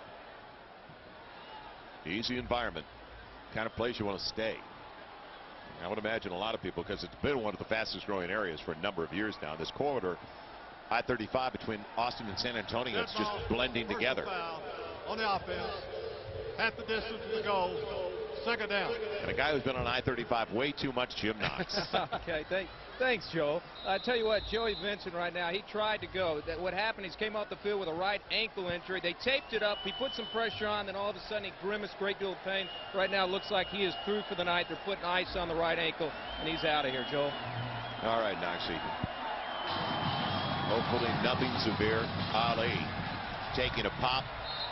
B: Easy environment, kind of place you want to stay. I would imagine a lot of people, because it's been one of the fastest growing areas for a number of years now. This corridor, I-35 between Austin and San Antonio, it's just blending together.
D: On the offense, half the distance to the goal, second down.
B: And a guy who's been on I-35 way too much, Jim Knox.
C: Okay, Thanks, Joe. I tell you what, Joey Vincent right now, he tried to go. What happened is he came off the field with a right ankle injury. They taped it up. He put some pressure on, then all of a sudden he grimaced, great deal of pain. Right now it looks like he is through for the night. They're putting ice on the right ankle, and he's out of here, Joe.
B: All right, Noxie. Hopefully nothing severe. Ali taking a pop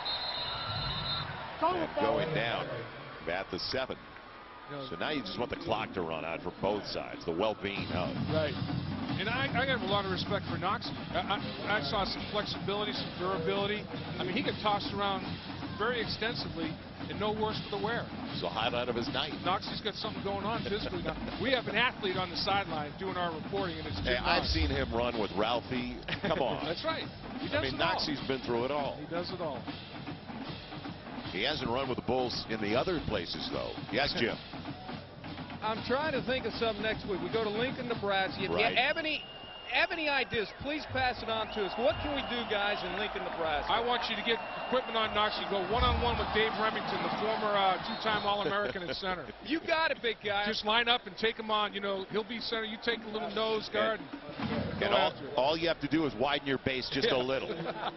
B: and going down at the 7. So now you just want the clock to run out for both sides, the well-being of.
A: Right. And I have a lot of respect for Noxie. I saw some flexibility, some durability. I mean, he got tossed around very extensively and no worse for the wear.
B: It's the highlight of his night.
A: Noxie's got something going on physically now. We have an athlete on the sideline doing our reporting, and it's Jim
B: I've seen him run with Ralphie. Come on.
A: That's right. He does it all.
B: Noxie's been through it all.
A: He does it all.
B: He hasn't run with the Bulls in the other places, though. Yes, Jim.
C: I'm trying to think of something next week. We go to Lincoln, Nebraska. If you have any ideas, please pass it on to us. What can we do, guys, in Lincoln, Nebraska?
A: I want you to get equipment on Noxie. Go one-on-one with Dave Remington, the former two-time All-American at center.
C: You got it, big guy.
A: Just line up and take him on. You know, he'll be center. You take a little nose guard.
B: And all you have to do is widen your base just a little.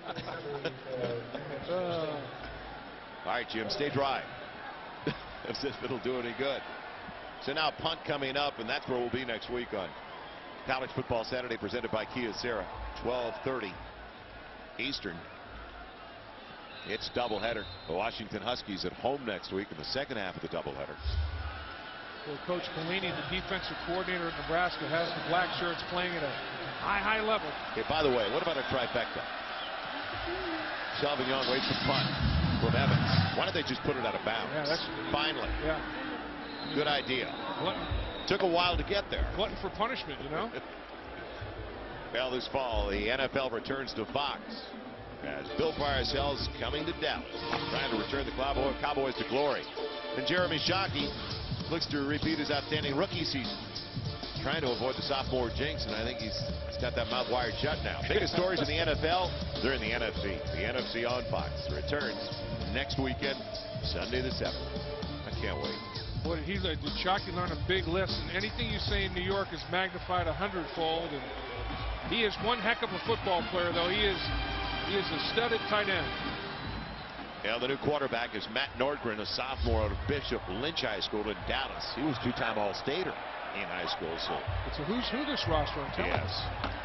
B: All right, Jim, stay dry. As if it'll do any good. So now punt coming up, and that's where we'll be next week on College Football Saturday, presented by Kia Sarah, 12:30 Eastern. It's doubleheader. The Washington Huskies at home next week in the second half of the doubleheader.
A: Well, Coach Pelini, the defensive coordinator at Nebraska, has the black shirts playing at a high level.
B: Okay, by the way, what about a trifecta? Shelvin Young waits the punt from Evans. Why don't they just put it out of bounds?
A: Yeah, that's
B: finally.
A: Yeah.
B: Good idea.
A: Glutton.
B: Took a while to get there.
A: Glutton for punishment, you know.
B: Well, this fall, the NFL returns to Fox as Bill Parcells coming to Dallas, trying to return the Cowboys to glory. And Jeremy Shockey looks to repeat his outstanding rookie season, trying to avoid the sophomore jinx, and I think he's got that mouth wired shut now. Biggest stories in the NFL, they're in the NFC. The NFC on Fox returns next weekend, Sunday the 7th. I can't wait.
A: Boy, did Shockey learn a big lesson. Anything you say in New York is magnified 100-fold, and he is one heck of a football player, though. He is a studded tight end.
B: Yeah, the new quarterback is Matt Nordgren, a sophomore out of Bishop Lynch High School in Dallas. He was two-time All-Stater in high school, so
A: it's a who's who this roster, I'm telling you.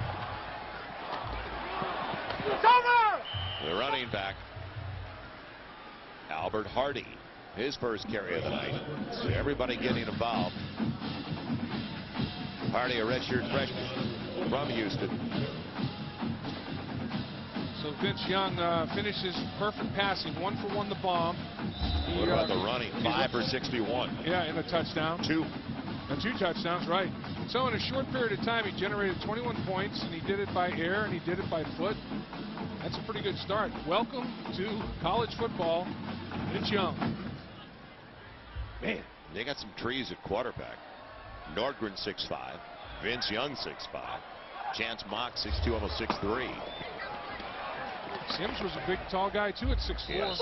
B: The running back, Albert Hardy, his first carry of the night. So everybody getting involved. Hardy, a redshirt freshman from Houston.
A: So Vince Young finishes perfect passing, 1-for-1 the bomb.
B: What about the running? 5 for 61.
A: Yeah, and a touchdown.
B: 2
A: touchdowns, right. So in a short period of time, he generated 21 points, and he did it by air, and he did it by foot. That's a pretty good start. Welcome to college football. Vince Young.
B: Man, they got some trees at quarterback. Nordgren 6'5", Vince Young 6'5", Chance Mock 6'2", almost 6'3".
A: Sims was a big, tall guy too at 6'4".
B: Yes.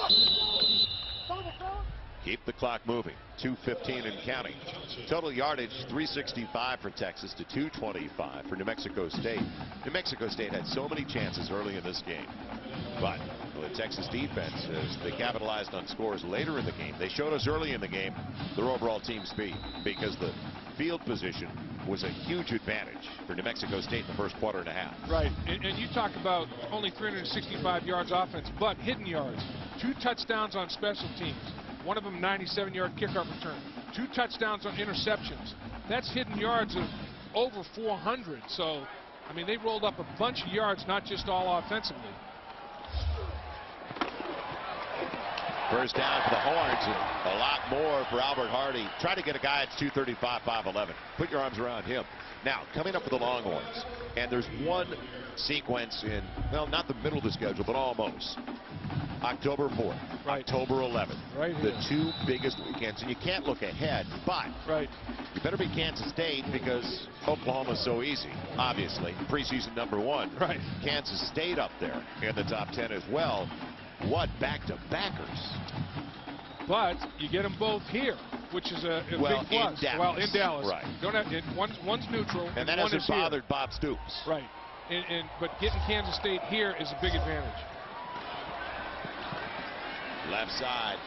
B: Keep the clock moving. 2:15 and counting. Total yardage 365 for Texas to 225 for New Mexico State. New Mexico State had so many chances early in this game, but the Texas defense, as they capitalized on scores later in the game, they showed us early in the game their overall team speed, because the field position was a huge advantage for New Mexico State in the first quarter and a half.
A: Right, and you talk about only 365 yards offense, but hidden yards. 2 touchdowns on special teams. One of them 97-yard kickoff return. 2 touchdowns on interceptions. That's hidden yards of over 400. So, I mean, they rolled up a bunch of yards, not just all offensively.
B: First down for the Horns, and a lot more for Albert Hardy. Try to get a guy that's 235, 5'11". Put your arms around him. Now, coming up for the Longhorns, and there's one sequence in, well, not the middle of the schedule, but almost. October 4th, right. October 11th,
A: right
B: the 2 biggest weekends, and you can't look ahead, but you better be Kansas State, because Oklahoma's so easy, obviously, preseason #1.
A: Right.
B: Kansas State up there in the top 10 as well. What back-to-backers?
A: But you get them both here. which is a big
B: well,
A: plus. In Dallas.
B: Right.
A: Don't have, one's neutral.
B: And that
A: one
B: hasn't
A: is
B: bothered
A: here.
B: Bob Stoops.
A: Right. But getting Kansas State here is a big advantage.
B: Left side.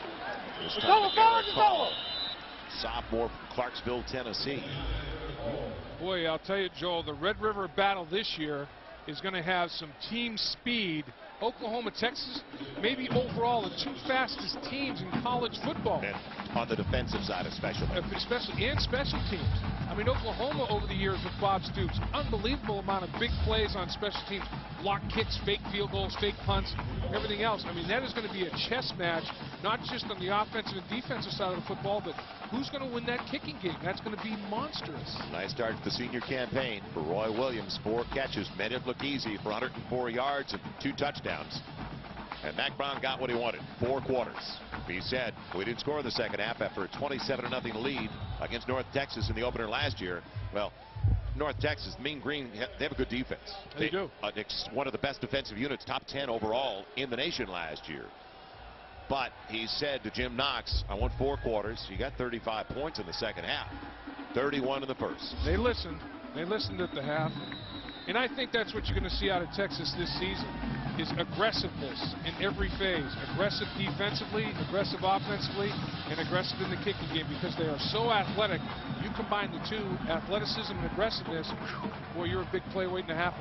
B: Sophomore from Clarksville, Tennessee.
A: Boy, I'll tell you, Joel, the Red River battle this year is going to have some team speed. Oklahoma, Texas, maybe overall the two fastest teams in college football.
B: And on the defensive side especially.
A: And special teams. I mean, Oklahoma over the years with Bob Stoops, unbelievable amount of big plays on special teams. Block kicks, fake field goals, fake punts, everything else. I mean, that is going to be a chess match, not just on the offensive and defensive side of the football, but who's going to win that kicking game? That's going to be monstrous.
B: Nice start to the senior campaign for Roy Williams. 4 catches, made it look easy for 104 yards and 2 touchdowns. And Mack Brown got what he wanted, 4 quarters. He said, we didn't score in the second half after a 27-0 lead against North Texas in the opener last year. Well, North Texas, Mean Green, they have a good defense.
A: They do.
B: One of the best defensive units, top 10 overall in the nation last year. But he said to Jim Knox, I want 4 quarters. You got 35 points in the second half, 31 in the first.
A: They listened. They listened at the half. And I think that's what you're going to see out of Texas this season, is aggressiveness in every phase. Aggressive defensively, aggressive offensively, and aggressive in the kicking game, because they are so athletic. You combine the two, athleticism and aggressiveness, boy, you're a big play waiting to happen.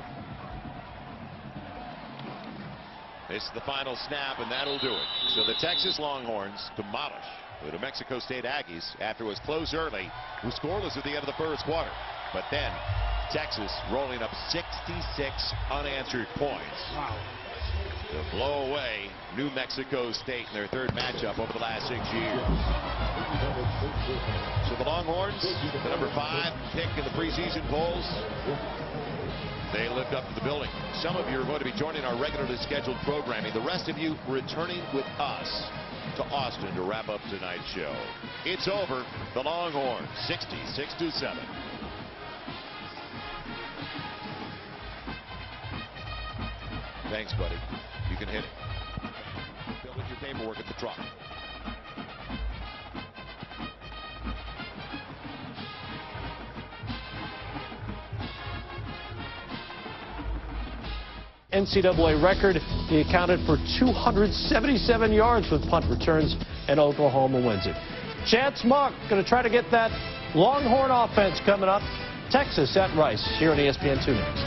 B: This is the final snap, and that'll do it. So the Texas Longhorns demolish the New Mexico State Aggies after it was close early. It was scoreless at the end of the first quarter. But then Texas rolling up 66 unanswered points.
A: Wow.
B: To blow away New Mexico State in their 3rd matchup over the last 6 years. So the Longhorns, the number 5 pick in the preseason polls, they lived up to the billing. Some of you are going to be joining our regularly scheduled programming. The rest of you returning with us to Austin to wrap up tonight's show. It's over. The Longhorns 66-7. Thanks, buddy. You can hit it. Fill with your paperwork at the truck.
N: NCAA record. He accounted for 277 yards with punt returns, and Oklahoma wins it. Chance Mock going to try to get that Longhorn offense coming up. Texas at Rice here on ESPN2 next.